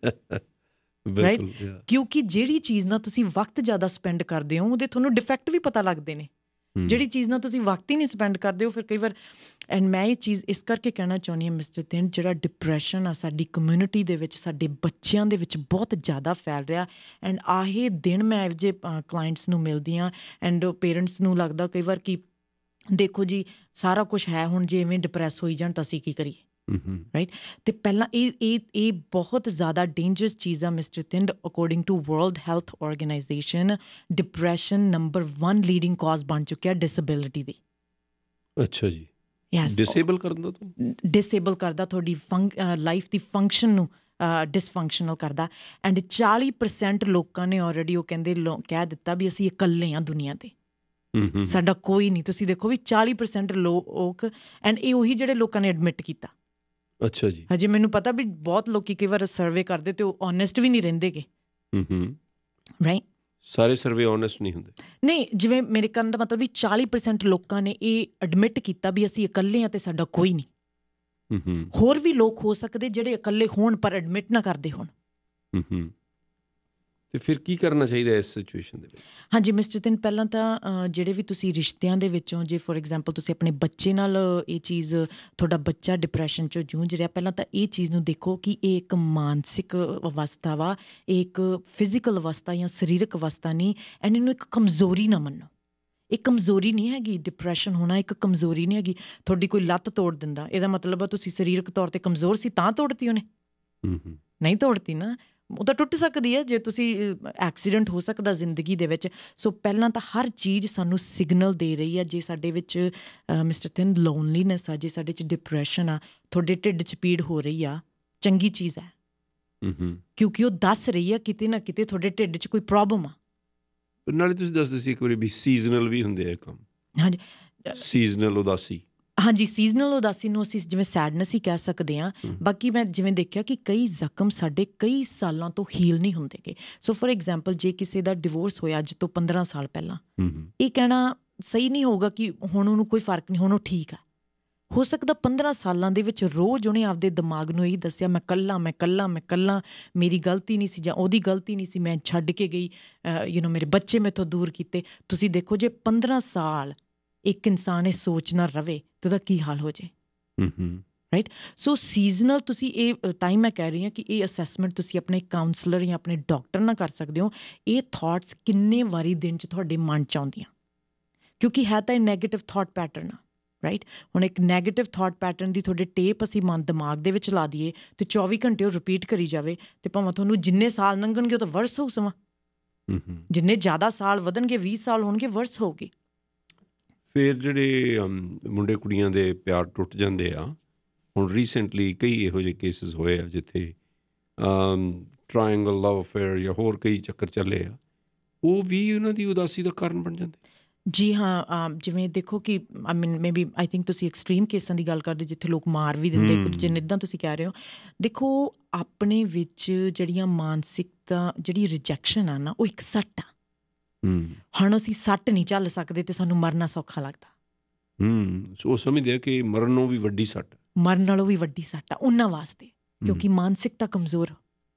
ਰਾਈਟ। ਕਿਉਂਕਿ ਜਿਹੜੀ ਚੀਜ਼ ਨਾਲ ਤੁਸੀਂ ਵਕਤ ਜ਼ਿਆਦਾ ਸਪੈਂਡ ਕਰਦੇ ਹੋ ਉਹਦੇ ਤੁਹਾਨੂੰ ਡਿਫੈਕਟ ਵੀ ਪਤਾ ਲੱਗਦੇ ਨੇ। ਜਿਹੜੀ ਚੀਜ਼ ਨਾਲ ਤੁਸੀਂ ਵਕਤ ਹੀ ਨਹੀਂ ਸਪੈਂਡ ਕਰਦੇ ਹੋ, ਫਿਰ ਕਈ ਵਾਰ। ਐਂਡ ਮੈਂ ਇਹ ਚੀਜ਼ ਇਸ ਕਰਕੇ ਕਹਿਣਾ ਚਾਹੁੰਦੀ ਹਾਂ ਮਿਸਟਰ ਥਿੰਦ, ਜਿਹੜਾ ਡਿਪਰੈਸ਼ਨ ਆ ਸਾਡੀ ਕਮਿਊਨਿਟੀ ਦੇ ਵਿੱਚ, ਸਾਡੇ ਬੱਚਿਆਂ ਦੇ ਵਿੱਚ ਬਹੁਤ ਜ਼ਿਆਦਾ ਫੈਲ ਰਿਹਾ। ਐਂਡ ਆਹੇ ਦਿਨ ਮੈਂ ਇਹੋ ਜਿਹੇ ਕਲਾਇੰਟਸ ਨੂੰ ਮਿਲਦੀ ਹਾਂ, ਐਂਡ ਪੇਰੈਂਟਸ ਨੂੰ ਲੱਗਦਾ ਕਈ ਵਾਰ ਕਿ ਦੇਖੋ ਜੀ ਸਾਰਾ ਕੁਛ ਹੈ, ਹੁਣ ਜੇ ਇਵੇਂ ਡਿਪਰੈਸ ਹੋਈ ਜਾਣ ਤਾਂ ਅਸੀਂ ਕੀ ਕਰੀਏ, ਰਾਈਟ। ਅਤੇ ਪਹਿਲਾਂ ਇਹ ਬਹੁਤ ਜ਼ਿਆਦਾ ਡੇਂਜਰਸ ਚੀਜ਼ ਆ mister Thind. According to world health organization depression number 1 leading cause ਬਣ ਚੁੱਕਿਆ ਡਿਸੇਬਿਲਿਟੀ ਦੀ। ਅੱਛਾ ਜੀ। ਯੈਸ, ਡਿਸੇਬਲ ਕਰਦਾ ਤੁਹਾਨੂੰ, ਡਿਸੇਬਲ ਕਰਦਾ ਤੁਹਾਡੀ ਲਾਈਫ ਦੀ ਫੰਕਸ਼ਨ ਨੂੰ, ਡਿਸਫੰਕਸ਼ਨਲ ਕਰਦਾ। ਐਂਡ 40% ਲੋਕਾਂ ਨੇ ਆਲਰੇਡੀ ਉਹ ਕਹਿੰਦੇ ਕਹਿ ਦਿੱਤਾ ਵੀ ਅਸੀਂ ਇਕੱਲੇ ਹਾਂ ਦੁਨੀਆ 'ਤੇ, ਸਾਡਾ ਕੋਈ ਨਹੀਂ। ਤੁਸੀਂ ਦੇਖੋ ਵੀ 40% ਲੋਕ, ਐਂਡ ਇਹ ਉਹੀ ਜਿਹੜੇ ਲੋਕਾਂ ਨੇ ਐਡਮਿਟ ਕੀਤਾ। ਅੱਛਾ ਜੀ। ਹਜੇ ਮੈਨੂੰ ਪਤਾ ਵੀ ਬਹੁਤ ਲੋਕੀ ਕਈ ਵਾਰ ਸਰਵੇ ਕਰਦੇ ਤੇ ਉਹ ਓਨੈਸਟ ਵੀ ਨਹੀਂ ਰਹਿੰਦੇ ਗੇ, ਰਾਈਟ। ਸਾਰੇ ਸਰਵੇ ਓਨੈਸਟ ਨਹੀਂ ਹੁੰਦੇ। ਨਹੀਂ, ਜਿਵੇਂ ਮੇਰੇ ਕਹਿਣ ਦਾ ਮਤਲਬ ਵੀ 40% ਲੋਕਾਂ ਨੇ ਇਹ ਐਡਮਿਟ ਕੀਤਾ ਵੀ ਅਸੀਂ ਇਕੱਲੇ ਹਾਂ ਅਤੇ ਸਾਡਾ ਕੋਈ ਨਹੀਂ। ਹੋਰ ਵੀ ਲੋਕ ਹੋ ਸਕਦੇ ਜਿਹੜੇ ਇਕੱਲੇ ਹੋਣ ਪਰ ਐਡਮਿਟ ਨਾ ਕਰਦੇ ਹੋਣ। ਅਤੇ ਫਿਰ ਕੀ ਕਰਨਾ ਚਾਹੀਦਾ ਇਸ ਸਿਚੁਏਸ਼ਨ ਦੇ ਵਿੱਚ? ਹਾਂਜੀ ਮਿਸਟਰ ਥਿੰਡ, ਪਹਿਲਾਂ ਤਾਂ ਜਿਹੜੇ ਵੀ ਤੁਸੀਂ ਰਿਸ਼ਤਿਆਂ ਦੇ ਵਿੱਚੋਂ, ਜੇ ਫੋਰ ਐਗਜ਼ਾਮਪਲ ਤੁਸੀਂ ਆਪਣੇ ਬੱਚੇ ਨਾਲ ਇਹ ਚੀਜ਼, ਤੁਹਾਡਾ ਬੱਚਾ ਡਿਪਰੈਸ਼ਨ 'ਚੋਂ ਜੂਝ ਰਿਹਾ, ਪਹਿਲਾਂ ਤਾਂ ਇਹ ਚੀਜ਼ ਨੂੰ ਦੇਖੋ ਕਿ ਇਹ ਇੱਕ ਮਾਨਸਿਕ ਅਵਸਥਾ ਵਾ, ਇਹ ਇੱਕ ਫਿਜ਼ੀਕਲ ਅਵਸਥਾ ਜਾਂ ਸਰੀਰਕ ਅਵਸਥਾ ਨਹੀਂ। ਐਂਡ ਇਹਨੂੰ ਇੱਕ ਕਮਜ਼ੋਰੀ ਨਾ ਮੰਨੋ। ਇਹ ਕਮਜ਼ੋਰੀ ਨਹੀਂ ਹੈਗੀ, ਡਿਪਰੈਸ਼ਨ ਹੋਣਾ ਇੱਕ ਕਮਜ਼ੋਰੀ ਨਹੀਂ ਹੈਗੀ। ਤੁਹਾਡੀ ਕੋਈ ਲੱਤ ਤੋੜ ਦਿੰਦਾ, ਇਹਦਾ ਮਤਲਬ ਆ ਤੁਸੀਂ ਸਰੀਰਕ ਤੌਰ 'ਤੇ ਕਮਜ਼ੋਰ ਸੀ ਤਾਂ ਤੋੜਤੀ ਉਹਨੇ? ਨਹੀਂ ਤੋੜਤੀ ਨਾ, ਉਹ ਤਾਂ ਟੁੱਟ ਸਕਦੀ ਹੈ ਜੇ ਤੁਸੀਂ, ਐਕਸੀਡੈਂਟ ਹੋ ਸਕਦਾ ਜ਼ਿੰਦਗੀ ਦੇ ਵਿੱਚ। ਸੋ ਪਹਿਲਾਂ ਤਾਂ ਹਰ ਚੀਜ਼ ਸਾਨੂੰ ਸਿਗਨਲ ਦੇ ਰਹੀ ਆ। ਜੇ ਸਾਡੇ ਵਿੱਚ ਮਿਸਟਰ ਥਿੰਡ ਲੋਨਲੀਨੈਸ ਆ, ਜੇ ਸਾਡੇ 'ਚ ਡਿਪਰੈਸ਼ਨ ਆ, ਤੁਹਾਡੇ ਢਿੱਡ 'ਚ ਪੀੜ ਹੋ ਰਹੀ ਆ, ਚੰਗੀ ਚੀਜ਼ ਹੈ, ਕਿਉਂਕਿ ਉਹ ਦੱਸ ਰਹੀ ਆ ਕਿਤੇ ਨਾ ਕਿਤੇ ਤੁਹਾਡੇ ਢਿੱਡ 'ਚ ਕੋਈ ਪ੍ਰੋਬਲਮ ਆ। ਨਾਲੇ ਤੁਸੀਂ ਦੱਸਦੇ ਸੀ ਇੱਕ ਵਾਰੀ ਵੀ ਸੀਜ਼ਨਲ ਵੀ ਹੁੰਦੇ ਆ ਕੰਮ। ਹਾਂਜੀ, ਸੀਜ਼ਨਲ ਉਦਾਸੀ। ਹਾਂਜੀ, ਸੀਜ਼ਨਲ ਉਦਾਸੀ ਨੂੰ ਅਸੀਂ ਜਿਵੇਂ ਸੈਡਨੈਸ ਹੀ ਕਹਿ ਸਕਦੇ ਹਾਂ। ਬਾਕੀ ਮੈਂ ਜਿਵੇਂ ਦੇਖਿਆ ਕਿ ਕਈ ਜ਼ਖਮ ਸਾਡੇ ਕਈ ਸਾਲਾਂ ਤੋਂ ਹੀਲ ਨਹੀਂ ਹੁੰਦੇ ਗੇ। ਸੋ ਫੋਰ ਐਗਜ਼ਾਮਪਲ ਜੇ ਕਿਸੇ ਦਾ ਡਿਵੋਰਸ ਹੋਇਆ ਅੱਜ ਤੋਂ 15 ਸਾਲ ਪਹਿਲਾਂ, ਇਹ ਕਹਿਣਾ ਸਹੀ ਨਹੀਂ ਹੋਊਗਾ ਕਿ ਹੁਣ ਉਹਨੂੰ ਕੋਈ ਫਰਕ ਨਹੀਂ, ਹੁਣ ਉਹ ਠੀਕ ਆ। ਹੋ ਸਕਦਾ 15 ਸਾਲਾਂ ਦੇ ਵਿੱਚ ਰੋਜ਼ ਉਹਨੇ ਆਪਦੇ ਦਿਮਾਗ ਨੂੰ ਇਹੀ ਦੱਸਿਆ ਮੈਂ ਇਕੱਲਾ, ਮੈਂ ਇਕੱਲਾ, ਮੈਂ ਇਕੱਲਾ, ਮੇਰੀ ਗਲਤੀ ਨਹੀਂ ਸੀ ਜਾਂ ਉਹਦੀ ਗਲਤੀ ਨਹੀਂ ਸੀ, ਮੈਂ ਛੱਡ ਕੇ ਗਈ, ਮੇਰੇ ਬੱਚੇ ਮੈਥੋਂ ਦੂਰ ਕੀਤੇ। ਤੁਸੀਂ ਦੇਖੋ ਜੇ 15 ਸਾਲ ਇੱਕ ਇਨਸਾਨ ਇਹ ਸੋਚ ਨਾ ਰਵੇ ਤਾਂ ਉਹਦਾ ਕੀ ਹਾਲ ਹੋ ਜੇ, ਰਾਈਟ। ਸੋ ਸੀਜ਼ਨਲ ਤੁਸੀਂ ਇਹ ਟਾਈਮ, ਮੈਂ ਕਹਿ ਰਹੀ ਹਾਂ ਕਿ ਇਹ ਅਸੈਸਮੈਂਟ ਤੁਸੀਂ ਆਪਣੇ ਕਾਊਂਸਲਰ ਜਾਂ ਆਪਣੇ ਡਾਕਟਰ ਨਾਲ ਕਰ ਸਕਦੇ ਹੋ। ਇਹ ਥਾਟਸ ਕਿੰਨੇ ਵਾਰੀ ਦਿਨ 'ਚ ਤੁਹਾਡੇ ਮਨ 'ਚ ਆਉਂਦੀਆਂ, ਕਿਉਂਕਿ ਹੈ ਤਾਂ ਇਹ ਨੈਗੇਟਿਵ ਥਾਟ ਪੈਟਰਨ ਆ, ਰਾਈਟ। ਹੁਣ ਇੱਕ ਨੈਗੇਟਿਵ ਥਾਟ ਪੈਟਰਨ ਦੀ ਤੁਹਾਡੇ ਟੇਪ ਅਸੀਂ ਦਿਮਾਗ ਦੇ ਵਿੱਚ ਲਾ ਦਈਏ ਅਤੇ 24 ਘੰਟੇ ਉਹ ਰਿਪੀਟ ਕਰੀ ਜਾਵੇ, ਅਤੇ ਭਾਵੇਂ ਤੁਹਾਨੂੰ ਜਿੰਨੇ ਸਾਲ ਲੰਘਣਗੇ ਉਹ ਤਾਂ ਵਰਸ ਹੋਊ ਸਮਾਂ, ਜਿੰਨੇ ਜ਼ਿਆਦਾ ਸਾਲ ਵਧਣਗੇ, 20 ਸਾਲ ਹੋਣਗੇ, ਵਰਸ ਹੋਊਗੀ। ਫਿਰ ਜਿਹੜੇ ਮੁੰਡੇ ਕੁੜੀਆਂ ਦੇ ਪਿਆਰ ਟੁੱਟ ਜਾਂਦੇ ਆ, ਹੁਣ ਰੀਸੈਂਟਲੀ ਕਈ ਇਹੋ ਜਿਹੇ ਕੇਸਿਸ ਹੋਏ ਆ ਜਿੱਥੇ ਟਰਾਇੰਗਲ ਲਵ ਅਫੇਅਰ ਜਾਂ ਹੋਰ ਕਈ ਚੱਕਰ ਚੱਲੇ ਆ, ਉਹ ਵੀ ਉਹਨਾਂ ਦੀ ਉਦਾਸੀ ਦਾ ਕਾਰਨ ਬਣ ਜਾਂਦੇ। ਜੀ ਹਾਂ, ਜਿਵੇਂ ਦੇਖੋ ਕਿ ਆਈ ਥਿੰਕ ਤੁਸੀਂ ਐਕਸਟ੍ਰੀਮ ਕੇਸਾਂ ਦੀ ਗੱਲ ਕਰਦੇ ਜਿੱਥੇ ਲੋਕ ਮਾਰ ਵੀ ਦਿੰਦੇ ਇੱਕ ਦੂਜੇ ਨੂੰ, ਇੱਦਾਂ ਤੁਸੀਂ ਕਹਿ ਰਹੇ ਹੋ। ਦੇਖੋ ਆਪਣੇ ਵਿੱਚ ਜਿਹੜੀਆਂ ਮਾਨਸਿਕਤਾ, ਜਿਹੜੀ ਰਿਜੈਕਸ਼ਨ ਆ ਨਾ, ਉਹ ਇੱਕ ਸੱਟ ਆ। ਹੁਣ ਅਸੀਂ ਸੱਟ ਨਹੀਂ ਝੱਲ ਸਕਦੇ ਅਤੇ ਸਾਨੂੰ ਮਰਨਾ ਸੌਖਾ ਲੱਗਦਾ। ਉਹ ਸਮਝਦੇ ਆ ਕਿ ਮਰਨ ਨਾਲੋਂ ਵੀ ਵੱਡੀ ਸੱਟ, ਮਰਨ ਨਾਲੋਂ ਵੀ ਵੱਡੀ ਸੱਟ ਆ ਉਹਨਾਂ ਵਾਸਤੇ, ਕਿਉਂਕਿ ਮਾਨਸਿਕਤਾ ਕਮਜ਼ੋਰ।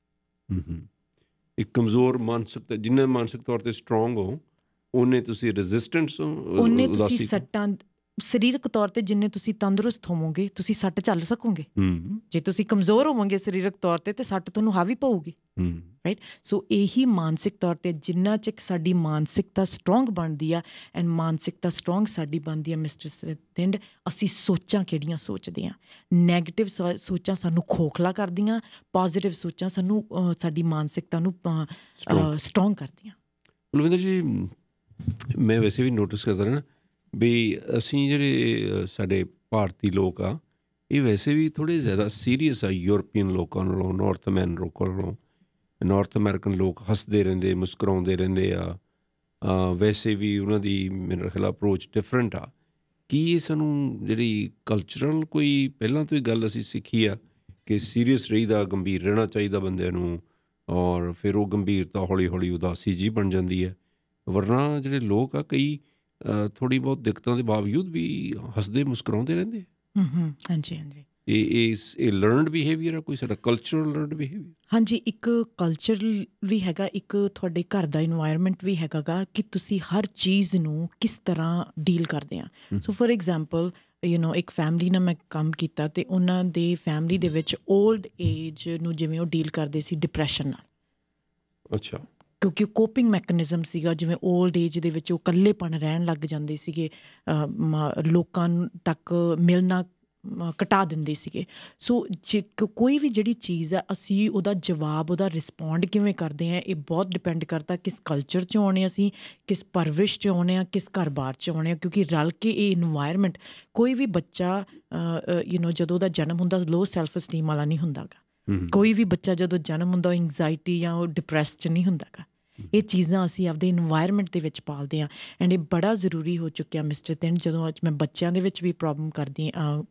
ਇੱਕ ਕਮਜ਼ੋਰ ਮਾਨਸਿਕਤਾ, ਜਿੰਨਾ ਮਾਨਸਿਕ ਤੌਰ 'ਤੇ ਸਟਰੋਂਗ ਹੋ ਉਹਨੇ ਤੁਸੀਂ ਰੈਜ਼ਿਸਟੈਂਸ ਹੋ, ਉਹਨੇ ਤੁਸੀਂ ਸੱਟਾਂ, ਸਰੀਰਕ ਤੌਰ 'ਤੇ ਜਿੰਨੇ ਤੁਸੀਂ ਤੰਦਰੁਸਤ ਹੋਵੋਗੇ ਤੁਸੀਂ ਸੱਟ ਝੱਲ ਸਕੋਗੇ। ਜੇ ਤੁਸੀਂ ਕਮਜ਼ੋਰ ਹੋਵੋਗੇ ਸਰੀਰਕ ਤੌਰ 'ਤੇ ਤਾਂ ਸੱਟ ਤੁਹਾਨੂੰ ਹਾਵੀ ਪਊਗੀ, ਰਾਈਟ। ਸੋ ਇਹੀ ਮਾਨਸਿਕ ਤੌਰ 'ਤੇ ਜਿੰਨਾ ਚਿਰ ਸਾਡੀ ਮਾਨਸਿਕਤਾ ਸਟਰੋਂਗ ਬਣਦੀ ਆ, ਐਂਡ ਮਾਨਸਿਕਤਾ ਸਟਰੋਂਗ ਸਾਡੀ ਬਣਦੀ ਆ ਮਿਸਟਰ ਥਿੰਡ, ਅਸੀਂ ਸੋਚਾਂ ਕਿਹੜੀਆਂ ਸੋਚਦੇ ਹਾਂ। ਨੈਗੇਟਿਵ ਸੋਚਾਂ ਸਾਨੂੰ ਖੋਖਲਾ ਕਰਦੀਆਂ, ਪੋਜ਼ੀਟਿਵ ਸੋਚਾਂ ਸਾਨੂੰ ਸਾਡੀ ਮਾਨਸਿਕਤਾ ਨੂੰ ਸਟਰੋਂਗ ਕਰਦੀਆਂ। ਪਲਵਿੰਦਰ ਜੀ, ਮੈਂ ਵੈਸੇ ਵੀ ਨੋਟਿਸ ਕਰਦਾ ਨਾ ਵੀ ਅਸੀਂ ਜਿਹੜੇ ਸਾਡੇ ਭਾਰਤੀ ਲੋਕ ਆ, ਇਹ ਵੈਸੇ ਵੀ ਥੋੜ੍ਹੇ ਜ਼ਿਆਦਾ ਸੀਰੀਅਸ ਆ ਯੂਰਪੀਅਨ ਲੋਕਾਂ ਨਾਲੋਂ, ਨਾਰਥ ਲੋਕਾਂ ਨਾਲੋਂ। ਨਾਰਥ ਅਮਰੀਕਨ ਲੋਕ ਹੱਸਦੇ ਰਹਿੰਦੇ, ਮੁਸਕਰਾਉਂਦੇ ਰਹਿੰਦੇ ਆ, ਵੈਸੇ ਵੀ ਉਹਨਾਂ ਦੀ ਮੇਰੇ ਖਿਆਲ ਅਪਰੋਚ ਡਿਫਰੈਂਟ ਆ। ਕੀ ਇਹ ਸਾਨੂੰ ਜਿਹੜੀ ਕਲਚਰਲ ਕੋਈ ਪਹਿਲਾਂ ਤੋਂ ਹੀ ਗੱਲ ਅਸੀਂ ਸਿੱਖੀ ਆ ਕਿ ਸੀਰੀਅਸ ਰਹੀਦਾ, ਗੰਭੀਰ ਰਹਿਣਾ ਚਾਹੀਦਾ ਬੰਦਿਆਂ ਨੂੰ, ਔਰ ਫਿਰ ਉਹ ਗੰਭੀਰਤਾ ਹੌਲੀ ਹੌਲੀ ਉਦਾਸੀ ਜਿਹੀ ਬਣ ਜਾਂਦੀ ਹੈ। ਵਰਨਾ ਜਿਹੜੇ ਲੋਕ ਆ ਕਈ ਥੋੜ੍ਹੀ ਬਹੁਤ ਦਿੱਕਤਾਂ ਦੇ ਬਾਵਜੂਦ ਵੀ ਹੱਸਦੇ ਮੁਸਕਰਾਉਂਦੇ ਰਹਿੰਦੇ। ਹਾਂਜੀ ਹਾਂਜੀ, ਇਹ ਲਰਨਡ ਬਿਹੇਵੀਅਰ ਆ, ਕੋਈ ਸਾਡਾ ਕਲਚਰਲ ਲਰਨਡ ਬਿਹੇਵੀਅਰ? ਹਾਂਜੀ, ਇੱਕ ਕਲਚਰ ਵੀ ਹੈਗਾ, ਇੱਕ ਤੁਹਾਡੇ ਘਰ ਦਾ ਇਨਵਾਇਰਮੈਂਟ ਵੀ ਹੈਗਾ ਗਾ ਕਿ ਤੁਸੀਂ ਹਰ ਚੀਜ਼ ਨੂੰ ਕਿਸ ਤਰ੍ਹਾਂ ਡੀਲ ਕਰਦੇ ਆ। ਸੋ ਫੋਰ ਐਗਜ਼ਾਮਪਲ ਇੱਕ ਫੈਮਿਲੀ ਨਾਲ ਮੈਂ ਕੰਮ ਕੀਤਾ ਅਤੇ ਉਹਨਾਂ ਦੇ ਫੈਮਿਲੀ ਦੇ ਵਿੱਚ ਓਲਡ ਏਜ ਨੂੰ ਜਿਵੇਂ ਉਹ ਡੀਲ ਕਰਦੇ ਸੀ ਡਿਪਰੈਸ਼ਨ ਨਾਲ। ਅੱਛਾ। ਕਿਉਂਕਿ ਕੋਪਿੰਗ ਮੈਕੈਨਿਜ਼ਮ ਸੀਗਾ, ਜਿਵੇਂ ਓਲਡ ਏਜ ਦੇ ਵਿੱਚ ਉਹ ਇਕੱਲੇਪਣ ਰਹਿਣ ਲੱਗ ਜਾਂਦੇ ਸੀਗੇ, ਲੋਕਾਂ ਤੱਕ ਮਿਲਣਾ ਘਟਾ ਦਿੰਦੇ ਸੀਗੇ। ਸੋ ਜੇ ਕੋਈ ਵੀ ਜਿਹੜੀ ਚੀਜ਼ ਆ ਅਸੀਂ ਉਹਦਾ ਜਵਾਬ, ਉਹਦਾ ਰਿਸਪੌਂਡ ਕਿਵੇਂ ਕਰਦੇ ਹਾਂ, ਇਹ ਬਹੁਤ ਡਿਪੈਂਡ ਕਰਦਾ ਕਿਸ ਕਲਚਰ 'ਚ ਆਉਣੇ ਅਸੀਂ, ਕਿਸ ਪਰਵਿਸ਼ 'ਚ ਆਉਣੇ ਹਾਂ, ਕਿਸ ਘਰ-ਬਾਰ 'ਚ ਆਉਣੇ ਹਾਂ। ਕਿਉਂਕਿ ਰਲ ਕੇ ਇਹ ਇਨਵਾਇਰਮੈਂਟ, ਕੋਈ ਵੀ ਬੱਚਾ ਜਦੋਂ ਉਹਦਾ ਜਨਮ ਹੁੰਦਾ ਲੋ ਸੈਲਫ ਅਸਟੀਮ ਵਾਲਾ ਨਹੀਂ ਹੁੰਦਾ ਗਾ। ਕੋਈ ਵੀ ਬੱਚਾ ਜਦੋਂ ਜਨਮ ਹੁੰਦਾ ਉਹ ਇੰਗਜ਼ਾਇਟੀ ਜਾਂ ਉਹ ਡਿਪਰੈਸ 'ਚ ਨਹੀਂ ਹੁੰਦਾ ਗਾ। ਇਹ ਚੀਜ਼ਾਂ ਅਸੀਂ ਆਪਦੇ ਇਨਵਾਇਰਮੈਂਟ ਦੇ ਵਿੱਚ ਪਾਲਦੇ ਹਾਂ। ਐਂਡ ਇਹ ਬੜਾ ਜ਼ਰੂਰੀ ਹੋ ਚੁੱਕਿਆ ਮਿਸਟਰ ਥਿੰਡ, ਜਦੋਂ ਅੱਜ ਮੈਂ ਬੱਚਿਆਂ ਦੇ ਵਿੱਚ ਵੀ ਪ੍ਰੋਬਲਮ ਕਰਦੀ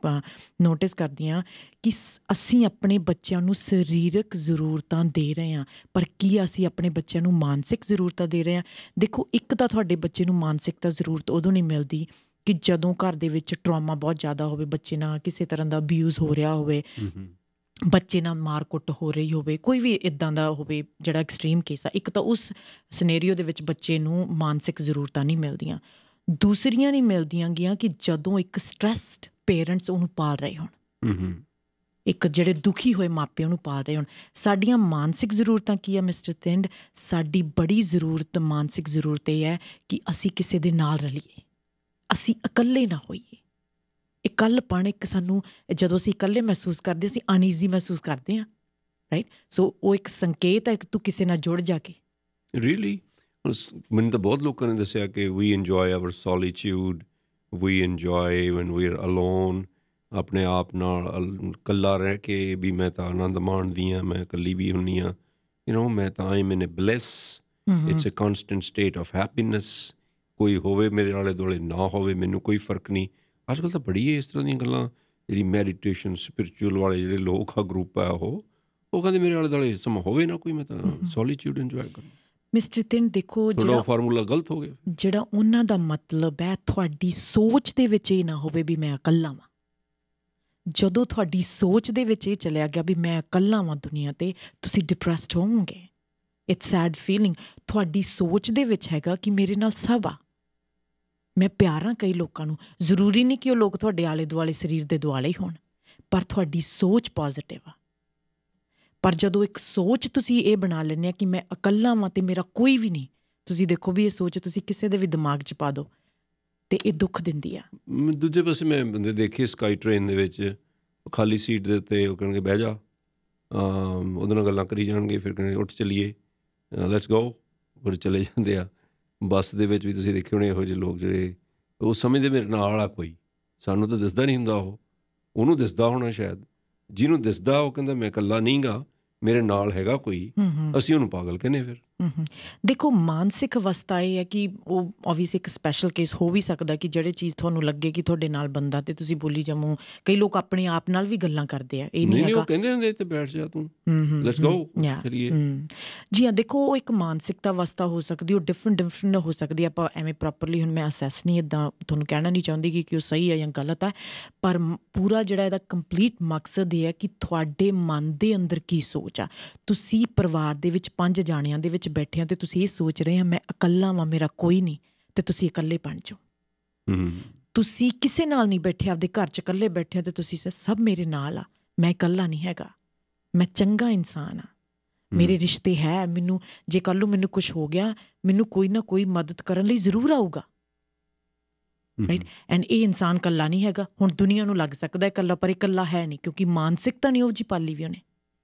ਨੋਟਿਸ ਕਰਦੀ ਹਾਂ ਕਿ ਅਸੀਂ ਆਪਣੇ ਬੱਚਿਆਂ ਨੂੰ ਸਰੀਰਕ ਜ਼ਰੂਰਤਾਂ ਦੇ ਰਹੇ ਹਾਂ, ਪਰ ਕੀ ਅਸੀਂ ਆਪਣੇ ਬੱਚਿਆਂ ਨੂੰ ਮਾਨਸਿਕ ਜ਼ਰੂਰਤਾਂ ਦੇ ਰਹੇ ਹਾਂ? ਦੇਖੋ, ਇੱਕ ਤਾਂ ਤੁਹਾਡੇ ਬੱਚੇ ਨੂੰ ਮਾਨਸਿਕਤਾ ਜ਼ਰੂਰਤ ਉਦੋਂ ਨਹੀਂ ਮਿਲਦੀ ਕਿ ਜਦੋਂ ਘਰ ਦੇ ਵਿੱਚ ਟਰੋਮਾ ਬਹੁਤ ਜ਼ਿਆਦਾ ਹੋਵੇ, ਬੱਚੇ ਨਾਲ ਕਿਸੇ ਤਰ੍ਹਾਂ ਦਾ ਅਬਿਊਜ਼ ਹੋ ਰਿਹਾ ਹੋਵੇ, ਬੱਚੇ ਨਾਲ ਮਾਰ ਕੁੱਟ ਹੋ ਰਹੀ ਹੋਵੇ, ਕੋਈ ਵੀ ਇੱਦਾਂ ਦਾ ਹੋਵੇ ਜਿਹੜਾ ਐਕਸਟ੍ਰੀਮ ਕੇਸ ਆ। ਇੱਕ ਤਾਂ ਉਸ ਸਿਨੇਰੀਓ ਦੇ ਵਿੱਚ ਬੱਚੇ ਨੂੰ ਮਾਨਸਿਕ ਜ਼ਰੂਰਤਾਂ ਨਹੀਂ ਮਿਲਦੀਆਂ। ਦੂਸਰੀਆਂ ਨਹੀਂ ਮਿਲਦੀਆਂ ਗੀਆਂ ਕਿ ਜਦੋਂ ਇੱਕ ਸਟ੍ਰੈਸਡ ਪੇਰੈਂਟਸ ਉਹਨੂੰ ਪਾਲ ਰਹੇ ਹੋਣ, ਇੱਕ ਜਿਹੜੇ ਦੁਖੀ ਹੋਏ ਮਾਪੇ ਉਹਨੂੰ ਪਾਲ ਰਹੇ ਹੋਣ। ਸਾਡੀਆਂ ਮਾਨਸਿਕ ਜ਼ਰੂਰਤਾਂ ਕੀ ਆ ਮਿਸਟਰ ਥਿੰਡ? ਸਾਡੀ ਬੜੀ ਜ਼ਰੂਰਤ, ਮਾਨਸਿਕ ਜ਼ਰੂਰਤ ਇਹ ਹੈ ਕਿ ਅਸੀਂ ਕਿਸੇ ਦੇ ਨਾਲ ਰਲੀਏ, ਅਸੀਂ ਇਕੱਲੇ ਨਾ ਹੋਈਏ। ਇਕੱਲਪਣ ਇੱਕ ਸਾਨੂੰ, ਜਦੋਂ ਅਸੀਂ ਇਕੱਲੇ ਮਹਿਸੂਸ ਕਰਦੇ ਅਸੀਂ ਅਨਈਜ਼ੀ ਮਹਿਸੂਸ ਕਰਦੇ ਹਾਂ, ਰਾਈਟ? ਸੋ ਉਹ ਇੱਕ ਸੰਕੇਤ ਹੈ ਕਿ ਤੂੰ ਕਿਸੇ ਨਾਲ ਜੁੜ ਜਾ ਕੇ। ਰੀਅਲੀ ਮੈਨੂੰ ਤਾਂ ਬਹੁਤ ਲੋਕਾਂ ਨੇ ਦੱਸਿਆ ਕਿ we enjoy our solitude, we enjoy when we are alone, ਆਪਣੇ ਆਪ ਨਾਲ ਇਕੱਲਾ ਰਹਿ ਕੇ ਵੀ ਮੈਂ ਤਾਂ ਆਨੰਦ ਮਾਣਦੀ ਹਾਂ, ਮੈਂ ਇਕੱਲੀ ਵੀ ਹੁੰਦੀ ਹਾਂ, ਮੈਂ ਤਾਂ I'm in a bliss, it's a constant state of happiness. ਕੋਈ ਹੋਵੇ ਮੇਰੇ ਆਲੇ ਦੁਆਲੇ, ਨਾ ਹੋਵੇ, ਮੈਨੂੰ ਕੋਈ ਫਰਕ ਨਹੀਂ। ਅੱਜ ਕੱਲ੍ਹ ਤਾਂ ਬੜੀ ਇਸ ਤਰ੍ਹਾਂ ਦੀਆਂ ਗੱਲਾਂ, ਜਿਹੜੀ ਮੈਡੀਟੇਸ਼ਨ ਸਪਿਰਿਚੁਅਲ ਵਾਲੇ ਜਿਹੜੇ ਲੋਕ ਆ, ਗਰੁੱਪ ਆ, ਉਹ ਕਹਿੰਦੇ ਮੇਰੇ ਆਲੇ ਦੁਆਲੇ ਸਮਾਂ ਹੋਵੇ ਨਾ ਕੋਈ, ਮੈਂ ਤਾਂ ਸੋਲੀਟਿਊਡ ਇੰਜੋਏ ਕਰਨਾ। ਮਿਸਟਰ ਥਿੰਡ ਦੇਖੋ, ਜਿਹੜਾ ਫਾਰਮੂਲਾ ਗਲਤ ਹੋ ਗਿਆ, ਜਿਹੜਾ ਉਹਨਾਂ ਦਾ ਮਤਲਬ ਹੈ ਤੁਹਾਡੀ ਸੋਚ ਦੇ ਵਿੱਚ ਇਹ ਨਾ ਹੋਵੇ ਵੀ ਮੈਂ ਇਕੱਲਾ ਵਾਂ। ਜਦੋਂ ਤੁਹਾਡੀ ਸੋਚ ਦੇ ਵਿੱਚ ਇਹ ਚਲਿਆ ਗਿਆ ਵੀ ਮੈਂ ਇਕੱਲਾ ਵਾਂ ਦੁਨੀਆ 'ਤੇ, ਤੁਸੀਂ ਡਿਪਰੈਸਡ ਹੋਵੋਗੇ। It's sad feeling. ਤੁਹਾਡੀ ਸੋਚ ਦੇ ਵਿੱਚ ਹੈਗਾ ਕਿ ਮੇਰੇ ਨਾਲ ਸਭ ਆ, ਮੈਂ ਪਿਆਰਾਂ ਕਈ ਲੋਕਾਂ ਨੂੰ। ਜ਼ਰੂਰੀ ਨਹੀਂ ਕਿ ਉਹ ਲੋਕ ਤੁਹਾਡੇ ਆਲੇ ਦੁਆਲੇ ਸਰੀਰ ਦੇ ਦੁਆਲੇ ਹੀ ਹੋਣ, ਪਰ ਤੁਹਾਡੀ ਸੋਚ ਪੋਜ਼ੀਟਿਵ ਆ। ਪਰ ਜਦੋਂ ਇੱਕ ਸੋਚ ਤੁਸੀਂ ਇਹ ਬਣਾ ਲੈਂਦੇ ਆ ਕਿ ਮੈਂ ਇਕੱਲਾ ਵਾਂ ਅਤੇ ਮੇਰਾ ਕੋਈ ਵੀ ਨਹੀਂ, ਤੁਸੀਂ ਦੇਖੋ ਵੀ ਇਹ ਸੋਚ ਤੁਸੀਂ ਕਿਸੇ ਦੇ ਵੀ ਦਿਮਾਗ 'ਚ ਪਾ ਦਿਓ ਅਤੇ ਇਹ ਦੁੱਖ ਦਿੰਦੀ ਆ। ਦੂਜੇ ਪਾਸੇ ਮੈਂ ਬੰਦੇ ਦੇਖੇ ਸਕਾਈ ਟ੍ਰੇਨ ਦੇ ਵਿੱਚ, ਖਾਲੀ ਸੀਟ ਦੇ ਉੱਤੇ ਉਹ ਕਹਿਣਗੇ ਬਹਿ ਜਾ, ਉਹਦੇ ਨਾਲ ਗੱਲਾਂ ਕਰੀ ਜਾਣਗੇ, ਫਿਰ ਕਹਿਣਗੇ ਉੱਠ ਚੱਲੀਏ, ਲੈਟਸ ਗੋ, ਫਿਰ ਚਲੇ ਜਾਂਦੇ ਆ। ਬੱਸ ਦੇ ਵਿੱਚ ਵੀ ਤੁਸੀਂ ਦੇਖੇ ਹੋਣੇ ਇਹੋ ਜਿਹੇ ਲੋਕ ਜਿਹੜੇ ਉਹ ਸਮਝਦੇ ਮੇਰੇ ਨਾਲ ਆ ਕੋਈ, ਸਾਨੂੰ ਤਾਂ ਦਿਸਦਾ ਨਹੀਂ ਹੁੰਦਾ, ਉਹਨੂੰ ਦਿਸਦਾ ਹੋਣਾ ਸ਼ਾਇਦ। ਜਿਹਨੂੰ ਦਿਸਦਾ ਉਹ ਕਹਿੰਦਾ ਮੈਂ ਇਕੱਲਾ ਨਹੀਂ ਗਾ, ਮੇਰੇ ਨਾਲ ਹੈਗਾ ਕੋਈ, ਅਸੀਂ ਉਹਨੂੰ ਪਾਗਲ ਕਹਿੰਦੇ। ਫਿਰ ਦੇਖੋ, ਮਾਨਸਿਕ ਅਵਸਥਾ ਇਹ ਹੈ ਕਿ ਉਹ ਓਬਵੀਅਸਲੀ ਇੱਕ ਸਪੈਸ਼ਲ ਕੇਸ ਹੋ ਵੀ ਸਕਦਾ ਕਿ ਜਿਹੜੇ ਚੀਜ਼ ਤੁਹਾਨੂੰ ਲੱਗੇ ਕਿ ਤੁਹਾਡੇ ਨਾਲ ਬੰਦਾ ਅਤੇ ਤੁਸੀਂ ਬੋਲੀ ਜਾਵੋ। ਕਈ ਲੋਕ ਆਪਣੇ ਆਪ ਨਾਲ ਵੀ ਗੱਲਾਂ ਕਰਦੇ ਆ, ਇਹ ਨਹੀਂ ਹੈਗਾ, ਕਹਿੰਦੇ ਹੁੰਦੇ ਇੱਥੇ ਬੈਠ ਜਾ ਤੂੰ, ਲੈਟਸ ਗੋ, ਚਲੀਏ। ਜੀ ਹਾਂ, ਦੇਖੋ ਉਹ ਇੱਕ ਮਾਨਸਿਕਤਾ ਅਵਸਥਾ ਹੋ ਸਕਦੀ, ਉਹ ਡਿਫਰੈਂਟ ਹੋ ਸਕਦੀ। ਆਪਾਂ ਐਵੇਂ ਪ੍ਰੋਪਰਲੀ ਹੁਣ ਮੈਂ ਅਸੈਸ ਨਹੀਂ ਇੱਦਾਂ ਤੁਹਾਨੂੰ ਕਹਿਣਾ ਨਹੀਂ ਚਾਹੁੰਦੀ ਕਿ ਉਹ ਸਹੀ ਹੈ ਜਾਂ ਗਲਤ ਹੈ, ਪਰ ਪੂਰਾ ਜਿਹੜਾ ਇਹਦਾ ਕੰਪਲੀਟ ਮਕਸਦ ਇਹ ਹੈ ਕਿ ਤੁਹਾਡੇ ਮਨ ਦੇ ਅੰਦਰ ਕੀ ਸੋਚ ਆ। ਤੁਸੀਂ ਪਰਿਵਾਰ ਦੇ ਵਿੱਚ 5 ਜਾਣਿਆਂ ਦੇ ਵਿੱਚ ਬੈਠੇ ਹੋ ਅਤੇ ਤੁਸੀਂ ਇਹ ਸੋਚ ਰਹੇ ਹੋ ਮੈਂ ਇਕੱਲਾ ਵਾਂ, ਮੇਰਾ ਕੋਈ ਨਹੀਂ, ਅਤੇ ਤੁਸੀਂ ਇਕੱਲੇ ਬਣ ਜਾਓ। ਤੁਸੀਂ ਕਿਸੇ ਨਾਲ ਨਹੀਂ ਬੈਠੇ, ਆਪਦੇ ਘਰ 'ਚ ਇਕੱਲੇ ਬੈਠੇ ਹੋ ਅਤੇ ਤੁਸੀਂ ਸਭ ਮੇਰੇ ਨਾਲ ਆ, ਮੈਂ ਇਕੱਲਾ ਨਹੀਂ ਹੈਗਾ, ਮੈਂ ਚੰਗਾ ਇਨਸਾਨ ਆ, ਮੇਰੇ ਰਿਸ਼ਤੇ ਹੈ, ਮੈਨੂੰ ਜੇ ਕੱਲ੍ਹ ਨੂੰ ਮੈਨੂੰ ਕੁਛ ਹੋ ਗਿਆ ਮੈਨੂੰ ਕੋਈ ਨਾ ਕੋਈ ਮਦਦ ਕਰਨ ਲਈ ਜ਼ਰੂਰ ਆਊਗਾ, ਰਾਈਟ? ਐਂਡ ਇਹ ਇਨਸਾਨ ਇਕੱਲਾ ਨਹੀਂ ਹੈਗਾ। ਹੁਣ ਦੁਨੀਆ ਨੂੰ ਲੱਗ ਸਕਦਾ ਇਕੱਲਾ, ਪਰ ਇਕੱਲਾ ਹੈ ਨਹੀਂ, ਕਿਉਂਕਿ ਮਾਨਸਿਕਤਾ ਨਹੀਂ ਉਹ ਜਿਹੀ ਪਾਲੀ ਵੀ ਉਹਨੇ।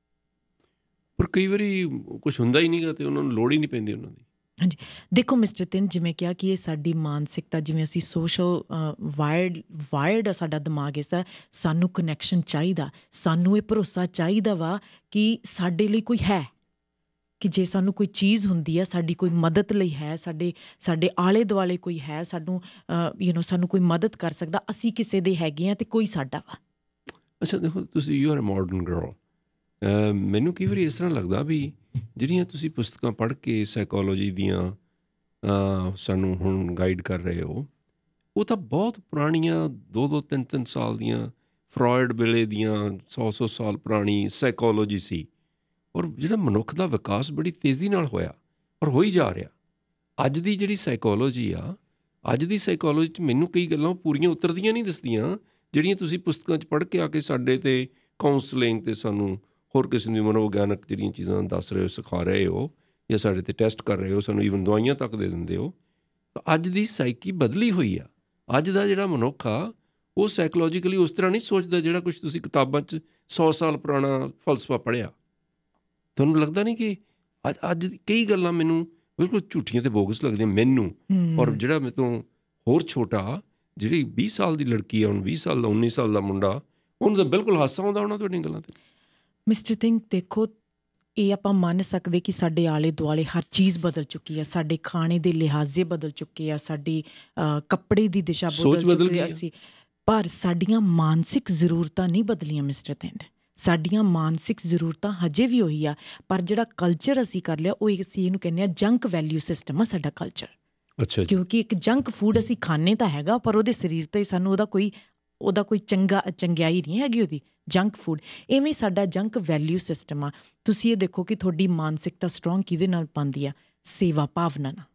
ਪਰ ਕਈ ਵਾਰੀ ਕੁਛ ਹੁੰਦਾ ਹੀ ਨਹੀਂ ਗਾ ਅਤੇ ਉਹਨਾਂ ਨੂੰ ਲੋੜ ਹੀ ਨਹੀਂ ਪੈਂਦੀ ਉਹਨਾਂ ਦੀ। ਹਾਂਜੀ, ਦੇਖੋ ਮਿਸਟਰ ਥਿੰਦ, ਜਿਵੇਂ ਕਿਹਾ ਕਿ ਇਹ ਸਾਡੀ ਮਾਨਸਿਕਤਾ, ਜਿਵੇਂ ਅਸੀਂ ਸੋਸ਼ਲ ਵਾਇਰਡ ਆ ਸਾਡਾ ਦਿਮਾਗ, ਇਸ ਸਾਨੂੰ ਕਨੈਕਸ਼ਨ ਚਾਹੀਦਾ, ਸਾਨੂੰ ਇਹ ਭਰੋਸਾ ਚਾਹੀਦਾ ਵਾ ਕਿ ਸਾਡੇ ਲਈ ਕੋਈ ਹੈ, ਕਿ ਜੇ ਸਾਨੂੰ ਕੋਈ ਚੀਜ਼ ਹੁੰਦੀ ਹੈ, ਸਾਡੀ ਕੋਈ ਮਦਦ ਲਈ ਹੈ, ਸਾਡੇ ਆਲੇ ਦੁਆਲੇ ਕੋਈ ਹੈ, ਸਾਨੂੰ ਕੋਈ ਮਦਦ ਕਰ ਸਕਦਾ, ਅਸੀਂ ਕਿਸੇ ਦੇ ਹੈਗੇ ਹਾਂ ਅਤੇ ਕੋਈ ਸਾਡਾ ਵਾ। ਅੱਛਾ ਦੇਖੋ, ਤੁਸੀਂ you are a modern girl, ਮੈਨੂੰ ਕਈ ਵਾਰੀ ਇਸ ਤਰ੍ਹਾਂ ਲੱਗਦਾ ਵੀ ਜਿਹੜੀਆਂ ਤੁਸੀਂ ਪੁਸਤਕਾਂ ਪੜ੍ਹ ਕੇ ਸਾਈਕੋਲੋਜੀ ਦੀਆਂ ਸਾਨੂੰ ਹੁਣ ਗਾਈਡ ਕਰ ਰਹੇ ਹੋ, ਉਹ ਤਾਂ ਬਹੁਤ ਪੁਰਾਣੀਆਂ 2-2, 3-3 ਸਾਲ ਦੀਆਂ, ਫਰੋਇਡ ਵੇਲੇ ਦੀਆਂ 100 ਸਾਲ ਪੁਰਾਣੀ ਸਾਈਕੋਲੋਜੀ ਸੀ। ਔਰ ਜਿਹੜਾ ਮਨੁੱਖ ਦਾ ਵਿਕਾਸ ਬੜੀ ਤੇਜ਼ੀ ਨਾਲ ਹੋਇਆ ਔਰ ਹੋ ਹੀ ਜਾ ਰਿਹਾ। ਅੱਜ ਦੀ ਜਿਹੜੀ ਸਾਈਕੋਲੋਜੀ ਆ, ਅੱਜ ਦੀ ਸਾਈਕੋਲੋਜੀ 'ਚ ਮੈਨੂੰ ਕਈ ਗੱਲਾਂ ਪੂਰੀਆਂ ਉਤਰਦੀਆਂ ਨਹੀਂ ਦਿਸਦੀਆਂ, ਜਿਹੜੀਆਂ ਤੁਸੀਂ ਪੁਸਤਕਾਂ 'ਚ ਪੜ੍ਹ ਕੇ ਆ ਕੇ ਸਾਡੇ 'ਤੇ ਕਾਉਂਸਲਿੰਗ ਅਤੇ ਸਾਨੂੰ ਹੋਰ ਕਿਸਮ ਦੀ ਮਨੋਵਿਗਿਆਨਕ ਜਿਹੜੀਆਂ ਚੀਜ਼ਾਂ ਦੱਸ ਰਹੇ ਹੋ, ਸਿਖਾ ਰਹੇ ਹੋ, ਜਾਂ ਸਾਡੇ 'ਤੇ ਟੈਸਟ ਕਰ ਰਹੇ ਹੋ, ਸਾਨੂੰ ਈਵਨ ਦਵਾਈਆਂ ਤੱਕ ਦੇ ਦਿੰਦੇ ਹੋ। ਅੱਜ ਦੀ ਸਾਈਕੀ ਬਦਲੀ ਹੋਈ ਆ। ਅੱਜ ਦਾ ਜਿਹੜਾ ਮਨੁੱਖ ਆ ਉਹ ਸਾਈਕੋਲੋਜੀਕਲੀ ਉਸ ਤਰ੍ਹਾਂ ਨਹੀਂ ਸੋਚਦਾ ਜਿਹੜਾ ਕੁਛ ਤੁਸੀਂ ਕਿਤਾਬਾਂ 'ਚ 100 ਸਾਲ ਪੁਰਾਣਾ ਫਲਸਫਾ ਪੜ੍ਹਿਆ। ਤੁਹਾਨੂੰ ਲੱਗਦਾ ਨਹੀਂ ਕਿ ਅੱਜ ਕਈ ਗੱਲਾਂ ਮੈਨੂੰ ਬਿਲਕੁਲ ਝੂਠੀਆਂ ਅਤੇ ਬੋਗਸ ਲੱਗਦੀਆਂ ਮੈਨੂੰ, ਔਰ ਜਿਹੜਾ ਮੇਰੇ ਤੋਂ ਹੋਰ ਛੋਟਾ, ਜਿਹੜੀ 20 ਸਾਲ ਦੀ ਲੜਕੀ ਆ, ਹੁਣ 20 ਸਾਲ ਦਾ 19 ਸਾਲ ਦਾ ਮੁੰਡਾ, ਉਹਨੂੰ ਤਾਂ ਬਿਲਕੁਲ ਹਾਸਾ ਆਉਂਦਾ ਹੋਣਾ ਤੁਹਾਡੀਆਂ ਗੱਲਾਂ 'ਤੇ। ਮਿਸਟਰ ਥਿੰਦ, ਦੇਖੋ ਇਹ ਆਪਾਂ ਮੰਨ ਸਕਦੇ ਕਿ ਸਾਡੇ ਆਲੇ ਦੁਆਲੇ ਹਰ ਚੀਜ਼ ਬਦਲ ਚੁੱਕੀ ਆ। ਸਾਡੇ ਖਾਣੇ ਦੇ ਲਿਹਾਜ਼ੇ ਬਦਲ ਚੁੱਕੇ ਆ, ਸਾਡੀ ਕੱਪੜੇ ਦੀ ਦਿਸ਼ਾ ਬਦਲ ਚੁੱਕੀ ਆ ਅਸੀਂ, ਪਰ ਸਾਡੀਆਂ ਮਾਨਸਿਕ ਜ਼ਰੂਰਤਾਂ ਨਹੀਂ ਬਦਲੀਆਂ ਮਿਸਟਰ ਥਿੰਦ। ਸਾਡੀਆਂ ਮਾਨਸਿਕ ਜ਼ਰੂਰਤਾਂ ਹਜੇ ਵੀ ਉਹੀ ਆ, ਪਰ ਜਿਹੜਾ ਕਲਚਰ ਅਸੀਂ ਕਰ ਲਿਆ ਉਹ ਅਸੀਂ ਇਹਨੂੰ ਕਹਿੰਦੇ ਹਾਂ ਜੰਕ ਵੈਲਿਊ ਸਿਸਟਮ ਆ ਸਾਡਾ ਕਲਚਰ। ਅੱਛਾ। ਕਿਉਂਕਿ ਇੱਕ ਜੰਕ ਫੂਡ ਅਸੀਂ ਖਾਂਦੇ ਤਾਂ ਹੈਗਾ, ਪਰ ਉਹਦੇ ਸਰੀਰ 'ਤੇ ਸਾਨੂੰ ਉਹਦਾ ਕੋਈ ਚੰਗਿਆਈ ਨਹੀਂ ਹੈਗੀ ਉਹਦੀ। ਜੰਕ ਫੂਡ ਇਵੇਂ ਸਾਡਾ ਜੰਕ ਵੈਲਿਊ ਸਿਸਟਮ ਆ। ਤੁਸੀਂ ਇਹ ਦੇਖੋ ਕਿ ਤੁਹਾਡੀ ਮਾਨਸਿਕਤਾ ਸਟਰੋਂਗ ਕਿਹਦੇ ਨਾਲ ਪਾਉਂਦੀ ਆ? ਸੇਵਾ ਭਾਵਨਾ ਨਾਲ।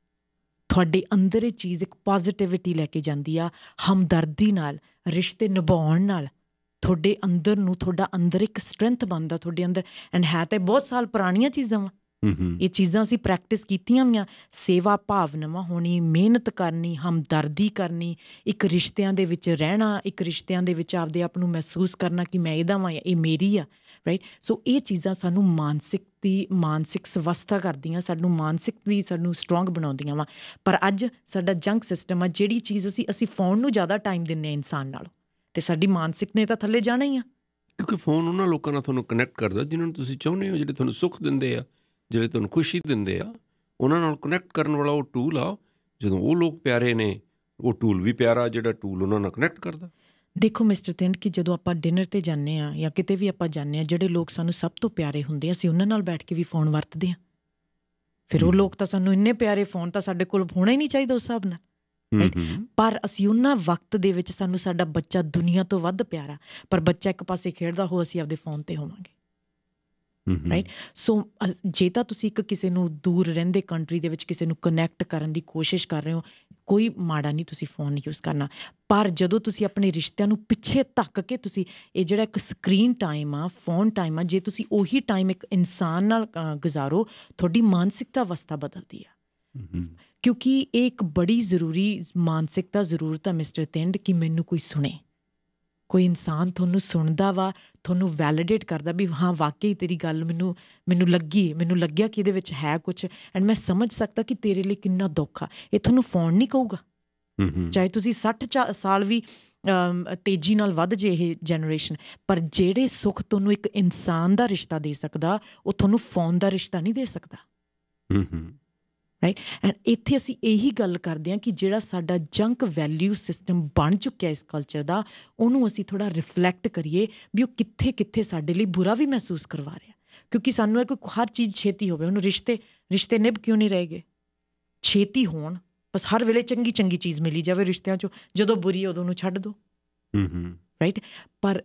ਤੁਹਾਡੇ ਅੰਦਰ ਇਹ ਚੀਜ਼ ਇੱਕ ਪੋਜ਼ੀਟਿਵਿਟੀ ਲੈ ਕੇ ਜਾਂਦੀ ਆ, ਹਮਦਰਦੀ ਨਾਲ, ਰਿਸ਼ਤੇ ਨਿਭਾਉਣ ਨਾਲ। ਤੁਹਾਡੇ ਅੰਦਰ ਨੂੰ, ਤੁਹਾਡਾ ਅੰਦਰ ਇੱਕ ਸਟਰੈਂਥ ਬਣਦਾ ਤੁਹਾਡੇ ਅੰਦਰ। ਐਂਡ ਹੈ ਤਾਂ ਬਹੁਤ ਸਾਲ ਪੁਰਾਣੀਆਂ ਚੀਜ਼ਾਂ ਵਾ, ਇਹ ਚੀਜ਼ਾਂ ਅਸੀਂ ਪ੍ਰੈਕਟਿਸ ਕੀਤੀਆਂ ਹੋਈਆਂ। ਸੇਵਾ ਭਾਵਨਾਵਾਂ ਹੋਣੀ, ਮਿਹਨਤ ਕਰਨੀ, ਹਮਦਰਦੀ ਕਰਨੀ, ਇੱਕ ਰਿਸ਼ਤਿਆਂ ਦੇ ਵਿੱਚ ਰਹਿਣਾ, ਇੱਕ ਰਿਸ਼ਤਿਆਂ ਦੇ ਵਿੱਚ ਆਪਦੇ ਆਪ ਨੂੰ ਮਹਿਸੂਸ ਕਰਨਾ ਕਿ ਮੈਂ ਇਹਦਾ ਵਾਂ, ਇਹ ਮੇਰੀ ਆ, ਰਾਈਟ। ਸੋ ਇਹ ਚੀਜ਼ਾਂ ਸਾਨੂੰ ਮਾਨਸਿਕ ਸਵਸਥਾ ਕਰਦੀਆਂ, ਸਾਨੂੰ ਸਟਰੋਂਗ ਬਣਾਉਂਦੀਆਂ ਵਾ। ਪਰ ਅੱਜ ਸਾਡਾ ਜੰਕ ਸਿਸਟਮ ਆ, ਜਿਹੜੀ ਚੀਜ਼ ਅਸੀਂ ਫੋਨ ਨੂੰ ਜ਼ਿਆਦਾ ਟਾਈਮ ਦਿੰਦੇ ਹਾਂ ਇਨਸਾਨ ਨਾਲੋਂ, ਅਤੇ ਸਾਡੀ ਮਾਨਸਿਕ ਨੇ ਤਾਂ ਥੱਲੇ ਜਾਣਾ ਹੀ ਆ। ਕਿਉਂਕਿ ਫੋਨ ਉਹਨਾਂ ਲੋਕਾਂ ਨਾਲ ਤੁਹਾਨੂੰ ਕਨੈਕਟ ਕਰਦਾ ਜਿਹਨਾਂ ਨੂੰ ਤੁਸੀਂ ਚਾਹੁੰਦੇ ਹੋ, ਜਿਹੜੇ ਤੁਹਾਨੂੰ ਸੁੱਖ ਦਿੰਦੇ ਆ, ਜਿਹੜੇ ਤੁਹਾਨੂੰ ਖੁਸ਼ੀ ਦਿੰਦੇ ਆ। ਉਹਨਾਂ ਨਾਲ ਕਨੈਕਟ ਕਰਨ ਵਾਲਾ ਉਹ ਟੂਲ ਆ। ਜਦੋਂ ਉਹ ਲੋਕ ਪਿਆਰੇ ਨੇ, ਉਹ ਟੂਲ ਵੀ ਪਿਆਰਾ ਜਿਹੜਾ ਟੂਲ ਉਹਨਾਂ ਨਾਲ ਕਨੈਕਟ ਕਰਦਾ। ਦੇਖੋ ਮਿਸਟਰ ਥਿੰਦ, ਕਿ ਜਦੋਂ ਆਪਾਂ ਡਿਨਰ 'ਤੇ ਜਾਂਦੇ ਹਾਂ ਜਾਂ ਕਿਤੇ ਵੀ ਆਪਾਂ ਜਾਂਦੇ ਹਾਂ, ਜਿਹੜੇ ਲੋਕ ਸਾਨੂੰ ਸਭ ਤੋਂ ਪਿਆਰੇ ਹੁੰਦੇ ਆ, ਅਸੀਂ ਉਹਨਾਂ ਨਾਲ ਬੈਠ ਕੇ ਵੀ ਫੋਨ ਵਰਤਦੇ ਹਾਂ। ਫਿਰ ਉਹ ਲੋਕ ਤਾਂ ਸਾਨੂੰ ਇੰਨੇ ਪਿਆਰੇ, ਫੋਨ ਤਾਂ ਸਾਡੇ ਕੋਲ ਹੋਣਾ ਹੀ ਨਹੀਂ ਚਾਹੀਦਾ ਉਸ ਹਿਸਾਬ ਨਾਲ, ਰਾਈਟ। ਪਰ ਅਸੀਂ ਉਹਨਾਂ ਵਕਤ ਦੇ ਵਿੱਚ ਸਾਨੂੰ ਸਾਡਾ ਬੱਚਾ ਦੁਨੀਆ ਤੋਂ ਵੱਧ ਪਿਆਰਾ, ਪਰ ਬੱਚਾ ਇੱਕ ਪਾਸੇ ਖੇਡਦਾ ਹੋ, ਅਸੀਂ ਆਪਦੇ ਫੋਨ 'ਤੇ ਹੋਵਾਂਗੇ, ਰਾਈਟ। ਸੋ ਜੇ ਤਾਂ ਤੁਸੀਂ ਕਿਸੇ ਨੂੰ ਦੂਰ ਰਹਿੰਦੇ ਕੰਟਰੀ ਦੇ ਵਿੱਚ ਕਿਸੇ ਨੂੰ ਕਨੈਕਟ ਕਰਨ ਦੀ ਕੋਸ਼ਿਸ਼ ਕਰ ਰਹੇ ਹੋ, ਕੋਈ ਮਾੜਾ ਨਹੀਂ ਤੁਸੀਂ ਫੋਨ ਯੂਜ਼ ਕਰਨਾ। ਪਰ ਜਦੋਂ ਤੁਸੀਂ ਆਪਣੇ ਰਿਸ਼ਤਿਆਂ ਨੂੰ ਪਿੱਛੇ ਧੱਕ ਕੇ ਤੁਸੀਂ ਇਹ ਜਿਹੜਾ ਇੱਕ ਸਕਰੀਨ ਟਾਈਮ ਆ, ਫੋਨ ਟਾਈਮ ਆ, ਜੇ ਤੁਸੀਂ ਉਹੀ ਟਾਈਮ ਇੱਕ ਇਨਸਾਨ ਨਾਲ ਗੁਜ਼ਾਰੋ, ਤੁਹਾਡੀ ਮਾਨਸਿਕਤਾ ਅਵਸਥਾ ਬਦਲਦੀ ਆ। ਕਿਉਂਕਿ ਇਹ ਇੱਕ ਬੜੀ ਜ਼ਰੂਰੀ ਮਾਨਸਿਕਤਾ ਜ਼ਰੂਰਤ ਆ ਮਿਸਟਰ ਥਿੰਦ, ਕਿ ਮੈਨੂੰ ਕੋਈ ਸੁਣੇ, ਕੋਈ ਇਨਸਾਨ ਤੁਹਾਨੂੰ ਸੁਣਦਾ ਵਾ, ਤੁਹਾਨੂੰ ਵੈਲੀਡੇਟ ਕਰਦਾ ਵੀ ਹਾਂ ਵਾਕਈ ਤੇਰੀ ਗੱਲ ਮੈਨੂੰ ਲੱਗਿਆ ਕਿ ਇਹਦੇ ਵਿੱਚ ਹੈ ਕੁਛ, ਐਂਡ ਮੈਂ ਸਮਝ ਸਕਦਾ ਕਿ ਤੇਰੇ ਲਈ ਕਿੰਨਾ ਦੁੱਖ ਆ। ਇਹ ਤੁਹਾਨੂੰ ਫੋਨ ਨਹੀਂ ਕਹੂਗਾ, ਚਾਹੇ ਤੁਸੀਂ 60 ਸਾਲ ਵੀ ਤੇਜ਼ੀ ਨਾਲ ਵੱਧ ਜੇ ਇਹ ਜਨਰੇਸ਼ਨ, ਪਰ ਜਿਹੜੇ ਸੁੱਖ ਤੁਹਾਨੂੰ ਇੱਕ ਇਨਸਾਨ ਦਾ ਰਿਸ਼ਤਾ ਦੇ ਸਕਦਾ, ਉਹ ਤੁਹਾਨੂੰ ਫੋਨ ਦਾ ਰਿਸ਼ਤਾ ਨਹੀਂ ਦੇ ਸਕਦਾ, ਰਾਈਟ। ਐਂਡ ਇੱਥੇ ਅਸੀਂ ਇਹੀ ਗੱਲ ਕਰਦੇ ਹਾਂ ਕਿ ਜਿਹੜਾ ਸਾਡਾ ਜੰਕ ਵੈਲਿਊ ਸਿਸਟਮ ਬਣ ਚੁੱਕਿਆ ਇਸ ਕਲਚਰ ਦਾ, ਉਹਨੂੰ ਅਸੀਂ ਥੋੜ੍ਹਾ ਰਿਫਲੈਕਟ ਕਰੀਏ ਵੀ ਉਹ ਕਿੱਥੇ ਸਾਡੇ ਲਈ ਬੁਰਾ ਵੀ ਮਹਿਸੂਸ ਕਰਵਾ ਰਿਹਾ। ਕਿਉਂਕਿ ਸਾਨੂੰ ਇੱਕ ਹਰ ਚੀਜ਼ ਛੇਤੀ ਹੋਵੇ। ਉਹਨੂੰ ਰਿਸ਼ਤੇ ਨਿਭ ਕਿਉਂ ਨਹੀਂ ਰਹੇ ਗਏ? ਛੇਤੀ ਹੋਣ, ਬਸ ਹਰ ਵੇਲੇ ਚੰਗੀ ਚੀਜ਼ ਮਿਲੀ ਜਾਵੇ ਰਿਸ਼ਤਿਆਂ 'ਚੋਂ, ਜਦੋਂ ਬੁਰੀ ਉਦੋਂ ਉਹਨੂੰ ਛੱਡ ਦਿਓ, ਰਾਈਟ। ਪਰ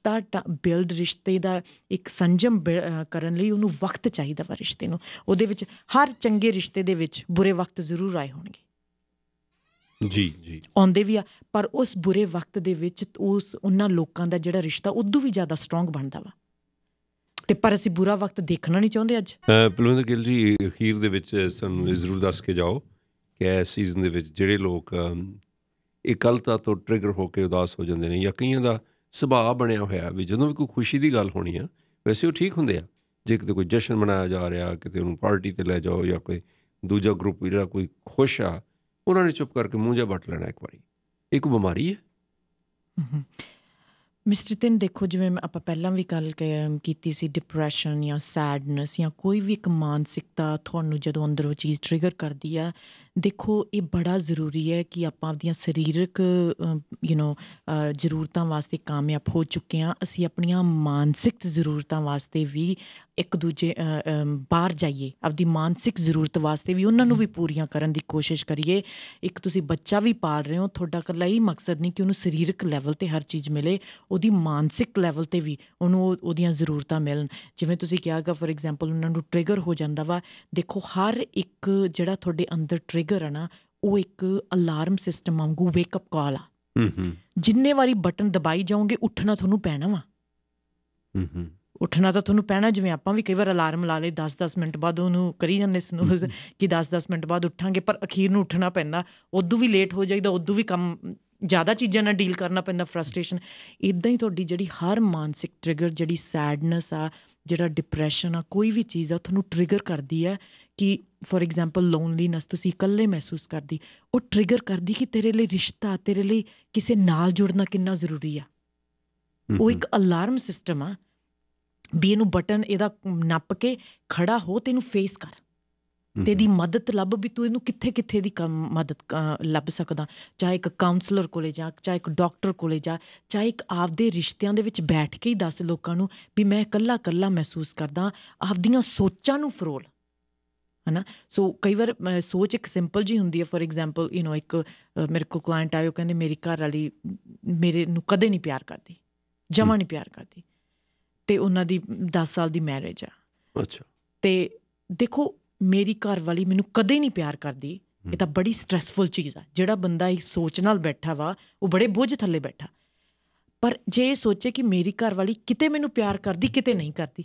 ਰਿਸ਼ਤੇ ਦਾ ਇੱਕ ਸੰਜਮ ਕਰਨ ਲਈ ਉਹਨੂੰ ਵਕਤ ਚਾਹੀਦਾ ਵਾ। ਰਿਸ਼ਤੇ ਨੂੰ, ਉਹਦੇ ਵਿੱਚ ਹਰ ਚੰਗੇ ਰਿਸ਼ਤੇ ਦੇ ਵਿੱਚ ਬੁਰੇ ਵਕਤ ਜ਼ਰੂਰ ਆਏ ਹੋਣਗੇ, ਜੀ ਆਉਂਦੇ ਵੀ ਆ, ਪਰ ਉਸ ਬੁਰੇ ਵਕਤ ਦੇ ਵਿੱਚ ਉਹਨਾਂ ਲੋਕਾਂ ਦਾ ਜਿਹੜਾ ਰਿਸ਼ਤਾ ਉਦੋਂ ਵੀ ਜ਼ਿਆਦਾ ਸਟਰੋਂਗ ਬਣਦਾ ਵਾ। ਤੇ ਪਰ ਅਸੀਂ ਬੁਰਾ ਵਕਤ ਦੇਖਣਾ ਨਹੀਂ ਚਾਹੁੰਦੇ ਅੱਜ। ਪਲਵਿੰਦਰ ਗਿੱਲ ਜੀ, ਅਖੀਰ ਦੇ ਵਿੱਚ ਸਾਨੂੰ ਇਹ ਜ਼ਰੂਰ ਦੱਸ ਕੇ ਜਾਓ ਕਿ ਇਸ ਸੀਜ਼ਨ ਦੇ ਵਿੱਚ ਜਿਹੜੇ ਲੋਕ ਇਕੱਲਤਾ ਤੋਂ ਟ੍ਰਿਗਰ ਹੋ ਕੇ ਉਦਾਸ ਹੋ ਜਾਂਦੇ ਨੇ, ਜਾਂ ਕਈਆਂ ਦਾ ਸੁਭਾਅ ਬਣਿਆ ਹੋਇਆ ਵੀ ਜਦੋਂ ਵੀ ਕੋਈ ਖੁਸ਼ੀ ਦੀ ਗੱਲ ਹੋਣੀ ਆ, ਵੈਸੇ ਉਹ ਠੀਕ ਹੁੰਦੇ ਆ, ਜੇ ਕਿਤੇ ਕੋਈ ਜਸ਼ਨ ਮਨਾਇਆ ਜਾ ਰਿਹਾ, ਕਿਤੇ ਉਹਨੂੰ ਪਾਰਟੀ 'ਤੇ ਲੈ ਜਾਓ, ਜਾਂ ਕੋਈ ਦੂਜਾ ਗਰੁੱਪ ਜਿਹੜਾ ਕੋਈ ਖੁਸ਼ ਆ, ਉਹਨਾਂ ਨੇ ਚੁੱਪ ਕਰਕੇ ਮੂੰਹ ਜਿਹਾ ਵੱਟ ਲੈਣਾ ਇੱਕ ਵਾਰੀ। ਇਹ ਕੋਈ ਬਿਮਾਰੀ ਹੈ? ਮਿਸਟਰ ਥਿੰਦ, ਦੇਖੋ ਜਿਵੇਂ ਆਪਾਂ ਪਹਿਲਾਂ ਵੀ ਗੱਲ ਕੀਤੀ ਸੀ, ਡਿਪਰੈਸ਼ਨ ਜਾਂ ਸੈਡਨੈਸ ਜਾਂ ਕੋਈ ਵੀ ਇੱਕ ਮਾਨਸਿਕਤਾ ਤੁਹਾਨੂੰ ਜਦੋਂ ਅੰਦਰ ਉਹ ਚੀਜ਼ ਟ੍ਰਿਗਰ ਕਰਦੀ ਆ, ਦੇਖੋ ਇਹ ਬੜਾ ਜ਼ਰੂਰੀ ਹੈ ਕਿ ਆਪਾਂ ਆਪਦੀਆਂ ਸਰੀਰਕ ਜ਼ਰੂਰਤਾਂ ਵਾਸਤੇ ਕਾਮਯਾਬ ਹੋ ਚੁੱਕੇ ਹਾਂ, ਅਸੀਂ ਆਪਣੀਆਂ ਮਾਨਸਿਕ ਜ਼ਰੂਰਤਾਂ ਵਾਸਤੇ ਵੀ ਇੱਕ ਦੂਜੇ ਬਾਹਰ ਜਾਈਏ, ਆਪਦੀ ਮਾਨਸਿਕ ਜ਼ਰੂਰਤ ਵਾਸਤੇ ਵੀ ਉਹਨਾਂ ਨੂੰ ਵੀ ਪੂਰੀਆਂ ਕਰਨ ਦੀ ਕੋਸ਼ਿਸ਼ ਕਰੀਏ। ਇੱਕ ਤੁਸੀਂ ਬੱਚਾ ਵੀ ਪਾਲ ਰਹੇ ਹੋ, ਤੁਹਾਡਾ ਇਕੱਲਾ ਇਹ ਮਕਸਦ ਨਹੀਂ ਕਿ ਉਹਨੂੰ ਸਰੀਰਕ ਲੈਵਲ 'ਤੇ ਹਰ ਚੀਜ਼ ਮਿਲੇ, ਉਹਦੀ ਮਾਨਸਿਕ ਲੈਵਲ 'ਤੇ ਵੀ ਉਹਨੂੰ ਉਹਦੀਆਂ ਜ਼ਰੂਰਤਾਂ ਮਿਲਣ। ਜਿਵੇਂ ਤੁਸੀਂ ਕਿਹਾ ਗਾ ਫੋਰ ਐਗਜ਼ਾਮਪਲ, ਉਹਨਾਂ ਨੂੰ ਟ੍ਰਿਗਰ ਹੋ ਜਾਂਦਾ ਵਾ। ਦੇਖੋ ਹਰ ਇੱਕ ਜਿਹੜਾ ਤੁਹਾਡੇ ਅੰਦਰ ਟ੍ਰਿਗਰ ਆ ਨਾ, ਉਹ ਇੱਕ ਅਲਾਰਮ ਸਿਸਟਮ ਵਾਂਗੂ ਵੇਕਅਪ ਕਾਲ ਆ। ਜਿੰਨੇ ਵਾਰੀ ਬਟਨ ਦਬਾਈ ਜਾਓਗੇ, ਉੱਠਣਾ ਤੁਹਾਨੂੰ ਪੈਣਾ ਵਾ। ਉੱਠਣਾ ਤਾਂ ਤੁਹਾਨੂੰ ਪੈਣਾ, ਜਿਵੇਂ ਆਪਾਂ ਵੀ ਕਈ ਵਾਰ ਅਲਾਰਮ ਲਾ ਲਏ 10-10 ਮਿੰਟ ਬਾਅਦ ਉਹਨੂੰ ਕਰੀ ਜਾਂਦੇ ਸਨੂਜ਼ ਕਿ 10-10 ਮਿੰਟ ਬਾਅਦ ਉੱਠਾਂਗੇ, ਪਰ ਅਖੀਰ ਨੂੰ ਉੱਠਣਾ ਪੈਂਦਾ। ਉਦੋਂ ਵੀ ਲੇਟ ਹੋ ਜਾਈਦਾ, ਉਦੋਂ ਵੀ ਕੰਮ ਜ਼ਿਆਦਾ ਚੀਜ਼ਾਂ ਨਾਲ ਡੀਲ ਕਰਨਾ ਪੈਂਦਾ, ਫਰਸਟ੍ਰੇਸ਼ਨ। ਇੱਦਾਂ ਹੀ ਤੁਹਾਡੀ ਜਿਹੜੀ ਹਰ ਮਾਨਸਿਕ ਟ੍ਰਿਗਰ, ਜਿਹੜੀ ਸੈਡਨੈਸ ਆ, ਜਿਹੜਾ ਡਿਪਰੈਸ਼ਨ ਆ, ਕੋਈ ਵੀ ਚੀਜ਼ ਆ ਤੁਹਾਨੂੰ ਟ੍ਰਿਗਰ ਕਰਦੀ ਹੈ ਕਿ ਫੋਰ ਐਗਜ਼ਾਮਪਲ ਲੋਨਲੀਨੈਸ, ਤੁਸੀਂ ਇਕੱਲੇ ਮਹਿਸੂਸ ਕਰਦੀ, ਉਹ ਟ੍ਰਿਗਰ ਕਰਦੀ ਕਿ ਤੇਰੇ ਲਈ ਰਿਸ਼ਤਾ, ਤੇਰੇ ਲਈ ਕਿਸੇ ਨਾਲ ਜੁੜਨਾ ਕਿੰਨਾ ਜ਼ਰੂਰੀ ਆ। ਉਹ ਇੱਕ ਅਲਾਰਮ ਸਿਸਟਮ ਆ ਵੀ ਇਹਨੂੰ ਬਟਨ ਇਹਦਾ ਨੱਪ ਕੇ ਖੜਾ ਹੋ, ਤੇ ਇਹਨੂੰ ਫੇਸ ਕਰ, ਤੇ ਇਹਦੀ ਮਦਦ ਲੱਭ ਵੀ ਤੂੰ ਇਹਨੂੰ ਕਿੱਥੇ ਕਿੱਥੇ ਦੀ ਮਦਦ ਲੱਭ ਸਕਦਾ। ਚਾਹੇ ਇੱਕ ਕਾਉਂਸਲਰ ਕੋਲੇ ਜਾ, ਚਾਹੇ ਇੱਕ ਡਾਕਟਰ ਕੋਲੇ ਜਾ, ਚਾਹੇ ਇੱਕ ਆਪਦੇ ਰਿਸ਼ਤਿਆਂ ਦੇ ਵਿੱਚ ਬੈਠ ਕੇ ਹੀ ਦੱਸ ਲੋਕਾਂ ਨੂੰ ਵੀ ਮੈਂ ਇਕੱਲਾ ਇਕੱਲਾ ਮਹਿਸੂਸ ਕਰਦਾ, ਆਪਦੀਆਂ ਸੋਚਾਂ ਨੂੰ ਫਰੋਲ, ਹੈ ਨਾ। ਸੋ ਕਈ ਵਾਰ ਸੋਚ ਇੱਕ ਸਿੰਪਲ ਜਿਹੀ ਹੁੰਦੀ ਹੈ। ਫੋਰ ਐਗਜ਼ਾਮਪਲ ਇੱਕ ਮੇਰੇ ਕੋਲ ਕਲਾਇੰਟ ਆਏ, ਉਹ ਕਹਿੰਦੇ ਮੇਰੀ ਘਰ ਵਾਲੀ ਮੇਰੇ ਨੂੰ ਕਦੇ ਨਹੀਂ ਪਿਆਰ ਕਰਦੀ, ਜਮਾਂ ਨਹੀਂ ਪਿਆਰ ਕਰਦੀ, ਅਤੇ ਉਹਨਾਂ ਦੀ 10 ਸਾਲ ਦੀ ਮੈਰਿਜ ਆ। ਅੱਛਾ। ਅਤੇ ਦੇਖੋ, ਮੇਰੀ ਘਰ ਵਾਲੀ ਮੈਨੂੰ ਕਦੇ ਨਹੀਂ ਪਿਆਰ ਕਰਦੀ, ਇਹ ਤਾਂ ਬੜੀ ਸਟਰੈਸਫੁਲ ਚੀਜ਼ ਆ। ਜਿਹੜਾ ਬੰਦਾ ਇਸ ਸੋਚ ਨਾਲ ਬੈਠਾ ਵਾ, ਉਹ ਬੜੇ ਬੋਝ ਥੱਲੇ ਬੈਠਾ। ਪਰ ਜੇ ਇਹ ਸੋਚੇ ਕਿ ਮੇਰੀ ਘਰ ਵਾਲੀ ਕਿਤੇ ਮੈਨੂੰ ਪਿਆਰ ਕਰਦੀ, ਕਿਤੇ ਨਹੀਂ ਕਰਦੀ,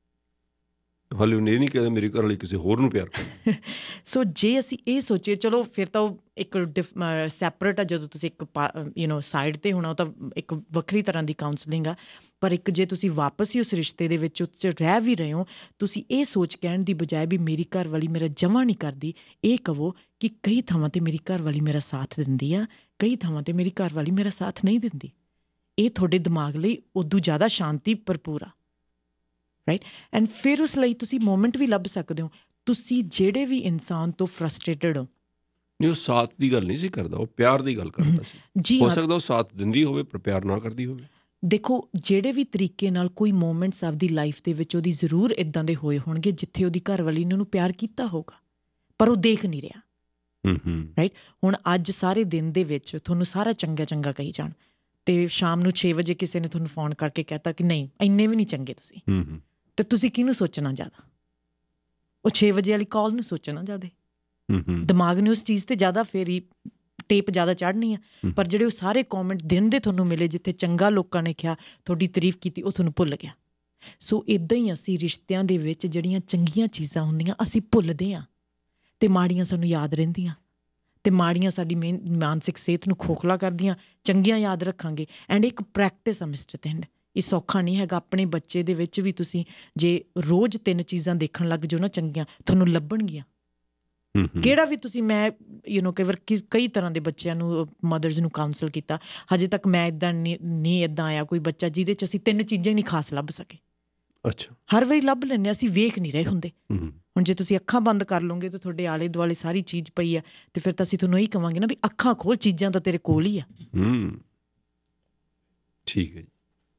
ਹਾਲੇ ਉਹਨੇ ਇਹ ਨਹੀਂ ਕਹਿੰਦਾ ਮੇਰੀ ਘਰ ਵਾਲੀ ਕਿਸੇ ਹੋਰ ਨੂੰ ਪਿਆਰ ਕਰਦੀ। ਸੋ ਜੇ ਅਸੀਂ ਇਹ ਸੋਚੀਏ, ਚਲੋ ਫਿਰ ਤਾਂ ਉਹ ਇੱਕ ਸੈਪਰੇਟ ਆ। ਜਦੋਂ ਤੁਸੀਂ ਇੱਕ ਸਾਈਡ 'ਤੇ ਹੋਣਾ, ਉਹ ਤਾਂ ਇੱਕ ਵੱਖਰੀ ਤਰ੍ਹਾਂ ਦੀ ਕਾਉਂਸਲਿੰਗ ਆ। ਪਰ ਇੱਕ ਜੇ ਤੁਸੀਂ ਵਾਪਸ ਹੀ ਉਸ ਰਿਸ਼ਤੇ ਦੇ ਵਿੱਚ ਰਹਿ ਵੀ ਰਹੇ ਹੋ, ਤੁਸੀਂ ਇਹ ਸੋਚ ਕਹਿਣ ਦੀ ਬਜਾਏ ਵੀ ਮੇਰੀ ਘਰ ਵਾਲੀ ਮੇਰਾ ਜਮਾਂ ਨਹੀਂ ਕਰਦੀ, ਇਹ ਕਹੋ ਕਿ ਕਈ ਥਾਵਾਂ 'ਤੇ ਮੇਰੀ ਘਰ ਵਾਲੀ ਮੇਰਾ ਸਾਥ ਦਿੰਦੀ ਆ, ਕਈ ਥਾਵਾਂ 'ਤੇ ਮੇਰੀ ਘਰ ਵਾਲੀ ਮੇਰਾ ਸਾਥ ਨਹੀਂ ਦਿੰਦੀ। ਇਹ ਤੁਹਾਡੇ ਦਿਮਾਗ ਲਈ ਉਦੋਂ ਜ਼ਿਆਦਾ ਸ਼ਾਂਤੀ ਭਰਪੂਰ ਆ, ਰਾਈਟ। ਐਂਡ ਫਿਰ ਉਸ ਲਈ ਤੁਸੀਂ ਮੋਮੈਂਟ ਵੀ ਲੱਭ ਸਕਦੇ ਹੋ। ਤੁਸੀਂ ਜਿਹੜੇ ਵੀ ਇਨਸਾਨ ਤੋਂ ਫਰਸਟ੍ਰੇਟਡ ਹੋ, ਨਹੀਂ, ਉਹ ਸਾਥ ਦੀ ਗੱਲ ਨਹੀਂ ਸੀ ਕਰਦਾ, ਉਹ ਪਿਆਰ ਦੀ ਗੱਲ ਕਰਦਾ ਸੀ। ਜੀ ਹੋ ਸਕਦਾ ਉਹ ਸਾਥ ਦਿੰਦੀ ਹੋਵੇ ਪਰ ਪਿਆਰ ਨਾ ਕਰਦੀ ਹੋਵੇ। ਦੇਖੋ, ਜਿਹੜੇ ਵੀ ਤਰੀਕੇ ਨਾਲ ਕੋਈ ਮੋਮੈਂਟਸ ਆਪਦੀ ਲਾਈਫ ਦੇ ਵਿੱਚ ਉਹਦੀ ਜ਼ਰੂਰ ਇੱਦਾਂ ਦੇ ਹੋਏ ਹੋਣਗੇ ਜਿੱਥੇ ਉਹਦੀ ਘਰ ਵਾਲੀ ਨੇ ਉਹਨੂੰ ਪਿਆਰ ਕੀਤਾ ਹੋਊਗਾ, ਪਰ ਉਹ ਦੇਖ ਨਹੀਂ ਰਿਹਾ, ਰਾਈਟ। ਹੁਣ ਅੱਜ ਸਾਰੇ ਦਿਨ ਦੇ ਵਿੱਚ ਤੁਹਾਨੂੰ ਸਾਰਾ ਚੰਗਾ ਚੰਗਾ ਕਹੀ ਜਾਣ, ਅਤੇ ਸ਼ਾਮ ਨੂੰ 6 ਵਜੇ ਕਿਸੇ ਨੇ ਤੁਹਾਨੂੰ ਫੋਨ ਕਰਕੇ ਕਹਿਤਾ ਕਿ ਨਹੀਂ, ਇੰਨੇ ਵੀ ਨਹੀਂ ਚੰਗੇ ਤੁਸੀਂ, ਅਤੇ ਤੁਸੀਂ ਕਿਹਨੂੰ ਸੋਚਣਾ ਜ਼ਿਆਦਾ? ਉਹ 6 ਵਜੇ ਵਾਲੀ ਕਾਲ ਨੂੰ ਸੋਚਣਾ ਜ਼ਿਆਦਾ, ਦਿਮਾਗ ਨੇ ਉਸ ਚੀਜ਼ 'ਤੇ ਜ਼ਿਆਦਾ ਫਿਰ ਹੀ ਟੇਪ ਜ਼ਿਆਦਾ ਚੜ੍ਹਨੀ ਆ। ਪਰ ਜਿਹੜੇ ਉਹ ਸਾਰੇ ਕੌਮੈਂਟ ਦਿਨ ਦੇ ਤੁਹਾਨੂੰ ਮਿਲੇ ਜਿੱਥੇ ਚੰਗਾ ਲੋਕਾਂ ਨੇ ਕਿਹਾ, ਤੁਹਾਡੀ ਤਾਰੀਫ ਕੀਤੀ, ਉਹ ਤੁਹਾਨੂੰ ਭੁੱਲ ਗਿਆ। ਸੋ ਇੱਦਾਂ ਹੀ ਅਸੀਂ ਰਿਸ਼ਤਿਆਂ ਦੇ ਵਿੱਚ ਜਿਹੜੀਆਂ ਚੰਗੀਆਂ ਚੀਜ਼ਾਂ ਹੁੰਦੀਆਂ ਅਸੀਂ ਭੁੱਲਦੇ ਹਾਂ, ਅਤੇ ਮਾੜੀਆਂ ਸਾਨੂੰ ਯਾਦ ਰਹਿੰਦੀਆਂ, ਅਤੇ ਮਾੜੀਆਂ ਸਾਡੀ ਮਾਨਸਿਕ ਸਿਹਤ ਨੂੰ ਖੋਖਲਾ ਕਰਦੀਆਂ, ਚੰਗੀਆਂ ਯਾਦ ਰੱਖਾਂਗੇ। ਐਂਡ ਇੱਕ ਪ੍ਰੈਕਟਿਸ ਆ ਮਿਸਟਰ ਥਿੰਡ, ਇਹ ਸੌਖਾ ਨਹੀਂ ਹੈਗਾ। ਆਪਣੇ ਬੱਚੇ ਦੇ ਵਿੱਚ ਵੀ ਤੁਸੀਂ ਜੇ ਰੋਜ਼ 3 ਚੀਜ਼ਾਂ ਦੇਖਣ ਲੱਗ ਜਾਓ ਨਾ ਚੰਗੀਆਂ, ਤੁਹਾਨੂੰ ਲੱਭਣਗੀਆਂ। ਕਿਹੜਾ ਵੀ ਤੁਸੀਂ, ਮੈਂ ਕਈ ਵਾਰ ਕਈ ਤਰ੍ਹਾਂ ਦੇ ਬੱਚਿਆਂ ਨੂੰ, ਮਦਰਸ ਨੂੰ ਕਾਉਂਸਲ ਕੀਤਾ, ਹਜੇ ਤੱਕ ਮੈਂ ਇੱਦਾਂ ਨਹੀਂ ਇੱਦਾਂ ਆਇਆ ਕੋਈ ਬੱਚਾ ਜਿਹਦੇ 'ਚ ਅਸੀਂ 3 ਚੀਜ਼ਾਂ ਹੀ ਨਹੀਂ ਖਾਸ ਲੱਭ ਸਕੇ। ਅੱਛਾ। ਹਰ ਵਾਰੀ ਲੱਭ ਲੈਂਦੇ, ਅਸੀਂ ਵੇਖ ਨਹੀਂ ਰਹੇ ਹੁੰਦੇ। ਹੁਣ ਜੇ ਤੁਸੀਂ ਅੱਖਾਂ ਬੰਦ ਕਰ ਲਓਗੇ ਤਾਂ ਤੁਹਾਡੇ ਆਲੇ ਦੁਆਲੇ ਸਾਰੀ ਚੀਜ਼ ਪਈ ਆ, ਅਤੇ ਫਿਰ ਤਾਂ ਅਸੀਂ ਤੁਹਾਨੂੰ ਇਹੀ ਕਹਾਂਗੇ ਨਾ ਵੀ ਅੱਖਾਂ ਖੋਲ੍ਹ, ਚੀਜ਼ਾਂ ਤਾਂ ਤੇਰੇ ਕੋਲ ਹੀ ਆ। ਠੀਕ ਹੈ ਜੀ।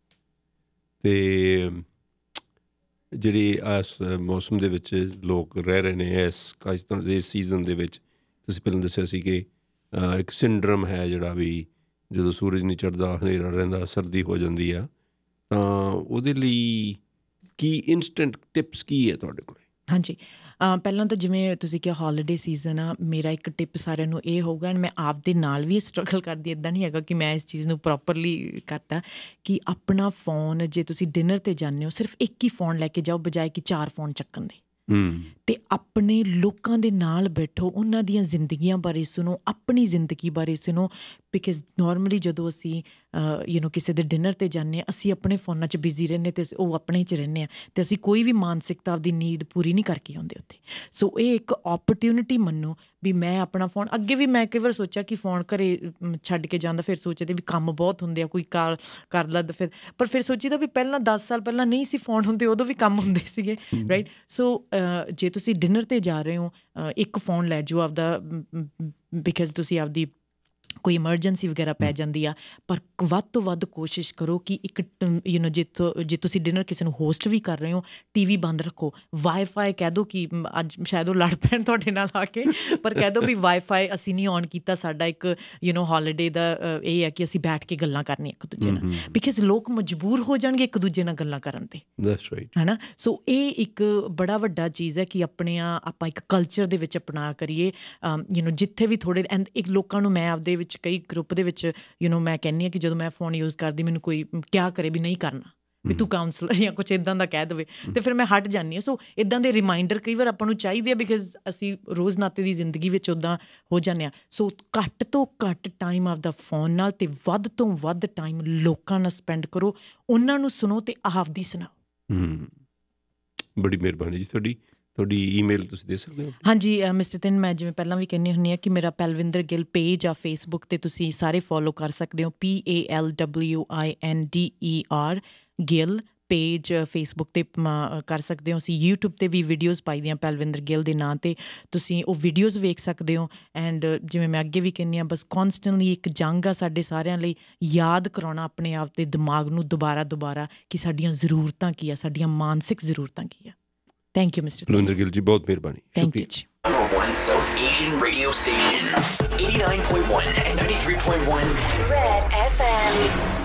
ਅਤੇ ਜਿਹੜੀ ਇਸ ਮੌਸਮ ਦੇ ਵਿੱਚ ਲੋਕ ਰਹਿ ਰਹੇ ਨੇ, ਇਸ ਸੀਜ਼ਨ ਦੇ ਵਿੱਚ, ਤੁਸੀਂ ਪਹਿਲਾਂ ਦੱਸਿਆ ਸੀ ਕਿ ਇੱਕ ਸਿੰਡਰਮ ਹੈ ਜਿਹੜਾ ਵੀ ਜਦੋਂ ਸੂਰਜ ਨਹੀਂ ਚੜ੍ਹਦਾ, ਹਨੇਰਾ ਰਹਿੰਦਾ, ਸਰਦੀ ਹੋ ਜਾਂਦੀ ਆ, ਤਾਂ ਉਹਦੇ ਲਈ ਕੀ ਇੰਸਟੈਂਟ ਟਿਪਸ ਕੀ ਹੈ ਤੁਹਾਡੇ ਕੋਲ? ਹਾਂਜੀ, ਪਹਿਲਾਂ ਤਾਂ ਜਿਵੇਂ ਤੁਸੀਂ ਕਿਹਾ ਹੌਲੀਡੇ ਸੀਜ਼ਨ ਆ, ਮੇਰਾ ਇੱਕ ਟਿਪ ਸਾਰਿਆਂ ਨੂੰ ਇਹ ਹੋਊਗਾ, ਐਂਡ ਮੈਂ ਆਪਦੇ ਨਾਲ ਵੀ ਸਟਰਗਲ ਕਰਦੀ, ਇੱਦਾਂ ਨਹੀਂ ਹੈਗਾ ਕਿ ਮੈਂ ਇਸ ਚੀਜ਼ ਨੂੰ ਪ੍ਰੋਪਰਲੀ ਕਰਤਾ, ਕਿ ਆਪਣਾ ਫੋਨ, ਜੇ ਤੁਸੀਂ ਡਿਨਰ 'ਤੇ ਜਾਂਦੇ ਹੋ, ਸਿਰਫ ਇੱਕ ਹੀ ਫੋਨ ਲੈ ਕੇ ਜਾਓ ਬਜਾਏ ਕਿ 4 ਫੋਨ ਚੱਕਣ ਦੇ। ਅਤੇ ਆਪਣੇ ਲੋਕਾਂ ਦੇ ਨਾਲ ਬੈਠੋ, ਉਹਨਾਂ ਦੀਆਂ ਜ਼ਿੰਦਗੀਆਂ ਬਾਰੇ ਸੁਣੋ, ਆਪਣੀ ਜ਼ਿੰਦਗੀ ਬਾਰੇ ਸੁਣੋ। ਬਿਕਾਜ਼ ਨੋਰਮਲੀ ਜਦੋਂ ਅਸੀਂ ਕਿਸੇ ਦੇ ਡਿਨਰ 'ਤੇ ਜਾਂਦੇ ਹਾਂ, ਅਸੀਂ ਆਪਣੇ ਫੋਨਾਂ 'ਚ ਬਿਜ਼ੀ ਰਹਿੰਦੇ, ਅਤੇ ਉਹ ਆਪਣੇ 'ਚ ਰਹਿੰਦੇ ਹਾਂ, ਅਤੇ ਅਸੀਂ ਕੋਈ ਵੀ ਮਾਨਸਿਕਤਾ ਆਪਦੀ ਨੀਡ ਪੂਰੀ ਨਹੀਂ ਕਰਕੇ ਆਉਂਦੇ ਉੱਥੇ। ਸੋ ਇਹ ਇੱਕ ਓਪਰਚੁਨਿਟੀ ਮੰਨੋ ਵੀ ਮੈਂ ਆਪਣਾ ਫੋਨ, ਅੱਗੇ ਵੀ ਮੈਂ ਕਈ ਵਾਰ ਸੋਚਿਆ ਕਿ ਫੋਨ ਘਰੇ ਛੱਡ ਕੇ ਜਾਂਦਾ, ਫਿਰ ਸੋਚਦੇ ਵੀ ਕੰਮ ਬਹੁਤ ਹੁੰਦੇ ਆ, ਕੋਈ ਕਾਲ ਕਰ ਲਾ, ਪਰ ਫਿਰ ਸੋਚੀਦਾ ਵੀ ਪਹਿਲਾਂ 10 ਸਾਲ ਪਹਿਲਾਂ ਨਹੀਂ ਸੀ ਫੋਨ ਹੁੰਦੇ, ਉਦੋਂ ਵੀ ਕੰਮ ਹੁੰਦੇ ਸੀਗੇ, ਰਾਈਟ। ਸੋ ਜੇ ਤੁਸੀਂ ਡਿਨਰ 'ਤੇ ਜਾ ਰਹੇ ਹੋ, ਇੱਕ ਫੋਨ ਲੈ ਜਾਓ ਆਪਦਾ, ਬਿਕਾਜ਼ ਤੁਸੀਂ ਆਪਦੀ ਕੋਈ ਐਮਰਜੈਂਸੀ ਵਗੈਰਾ ਪੈ ਜਾਂਦੀ ਆ, ਪਰ ਵੱਧ ਤੋਂ ਵੱਧ ਕੋਸ਼ਿਸ਼ ਕਰੋ ਕਿ ਇੱਕ ਜੇ ਤੁਸੀਂ ਡਿਨਰ ਕਿਸੇ ਨੂੰ ਹੋਸਟ ਵੀ ਕਰ ਰਹੇ ਹੋ, TV ਬੰਦ ਰੱਖੋ, ਵਾਈਫਾਈ ਕਹਿ ਦਿਓ ਕਿ ਅੱਜ ਸ਼ਾਇਦ ਉਹ ਲੜ ਪੈਣ ਤੁਹਾਡੇ ਨਾਲ ਆ ਕੇ, ਪਰ ਕਹਿ ਦਿਓ ਵੀ ਵਾਈਫਾਈ ਅਸੀਂ ਨਹੀਂ ਔਨ ਕੀਤਾ, ਸਾਡਾ ਇੱਕ ਹੌਲੀਡੇ ਦਾ ਇਹ ਹੈ ਕਿ ਅਸੀਂ ਬੈਠ ਕੇ ਗੱਲਾਂ ਕਰਨੀਆਂ ਇੱਕ ਦੂਜੇ ਨਾਲ, ਬਿਕਾਜ਼ ਲੋਕ ਮਜਬੂਰ ਹੋ ਜਾਣਗੇ ਇੱਕ ਦੂਜੇ ਨਾਲ ਗੱਲਾਂ ਕਰਨ 'ਤੇ, ਹੈ ਨਾ। ਸੋ ਇਹ ਇੱਕ ਬੜਾ ਵੱਡਾ ਚੀਜ਼ ਹੈ ਕਿ ਆਪਾਂ ਇੱਕ ਕਲਚਰ ਦੇ ਵਿੱਚ ਅਪਣਾ ਕਰੀਏ, ਜਿੱਥੇ ਵੀ ਥੋੜ੍ਹੇ, ਐਂਡ ਇੱਕ ਲੋਕਾਂ ਨੂੰ ਮੈਂ ਆਪਦੇ ਵਿੱਚ ਕਈ ਗਰੁੱਪ ਦੇ ਵਿੱਚ ਮੈਂ ਕਹਿੰਦੀ ਹਾਂ ਕਿ ਜਦੋਂ ਮੈਂ ਫੋਨ ਯੂਜ਼ ਕਰਦੀ, ਮੈਨੂੰ ਕੋਈ ਕਿਆ ਕਰੇ ਵੀ ਨਹੀਂ ਕਰਨਾ, ਵੀ ਤੂੰ ਕਾਉਂਸਲਰ ਜਾਂ ਕੁਛ ਇੱਦਾਂ ਦਾ ਕਹਿ ਦੇਵੇ, ਅਤੇ ਫਿਰ ਮੈਂ ਹਟ ਜਾਂਦੀ ਹਾਂ। ਸੋ ਇੱਦਾਂ ਦੇ ਰਿਮਾਈਂਡਰ ਕਈ ਵਾਰ ਆਪਾਂ ਨੂੰ ਚਾਹੀਦੇ ਆ, ਬਿਕਾਜ਼ ਅਸੀਂ ਰੋਜ਼ ਨਾਤੇ ਦੀ ਜ਼ਿੰਦਗੀ ਵਿੱਚ ਉੱਦਾਂ ਹੋ ਜਾਂਦੇ ਹਾਂ। ਸੋ ਘੱਟ ਤੋਂ ਘੱਟ ਟਾਈਮ ਆਪਦਾ ਫੋਨ ਨਾਲ ਅਤੇ ਵੱਧ ਤੋਂ ਵੱਧ ਟਾਈਮ ਲੋਕਾਂ ਨਾਲ ਸਪੈਂਡ ਕਰੋ, ਉਹਨਾਂ ਨੂੰ ਸੁਣੋ ਅਤੇ ਆਪਦੀ ਸੁਣਾਓ। ਬੜੀ ਮਿਹਰਬਾਨੀ ਜੀ ਤੁਹਾਡੀ ਈਮੇਲ ਤੁਸੀਂ ਦੇ ਸਕਦੇ ਹੋ? ਹਾਂਜੀ ਮਿਸਟਰ ਥਿੰਦ, ਮੈਂ ਜਿਵੇਂ ਪਹਿਲਾਂ ਵੀ ਕਹਿੰਦੀ ਹੁੰਦੀ ਹਾਂ ਕਿ ਮੇਰਾ ਪਲਵਿੰਦਰ ਗਿੱਲ ਪੇਜ ਆ ਫੇਸਬੁੱਕ 'ਤੇ, ਤੁਸੀਂ ਸਾਰੇ ਫੋਲੋ ਕਰ ਸਕਦੇ ਹੋ। PALWINDER ਗਿੱਲ ਪੇਜ ਫੇਸਬੁੱਕ 'ਤੇ ਕਰ ਸਕਦੇ ਹੋ। ਅਸੀਂ ਯੂਟਿਊਬ 'ਤੇ ਵੀ ਵੀਡੀਓਜ਼ ਪਾਈ ਦੀਆਂ ਪਲਵਿੰਦਰ ਗਿੱਲ ਦੇ ਨਾਂ 'ਤੇ, ਤੁਸੀਂ ਉਹ ਵੀਡੀਓਜ਼ ਵੇਖ ਸਕਦੇ ਹੋ। ਐਂਡ ਜਿਵੇਂ ਮੈਂ ਅੱਗੇ ਵੀ ਕਹਿੰਦੀ ਹਾਂ, ਬਸ ਕੌਨਸਟੈਂਟਲੀ ਇੱਕ ਜੰਗ ਆ ਸਾਡੇ ਸਾਰਿਆਂ ਲਈ, ਯਾਦ ਕਰਾਉਣਾ ਆਪਣੇ ਆਪ ਦੇ ਦਿਮਾਗ ਨੂੰ ਦੁਬਾਰਾ ਕਿ ਸਾਡੀਆਂ ਜ਼ਰੂਰਤਾਂ ਕੀ ਆ, ਸਾਡੀਆਂ ਮਾਨਸਿਕ ਜ਼ਰੂਰਤਾਂ ਕੀ ਆ। Thank you, Mr. Palwinder Gill ji, बहुत मेहरबानी। Thank you. Number 1 South Asian radio station, 89.1 and 93.1 Red FM.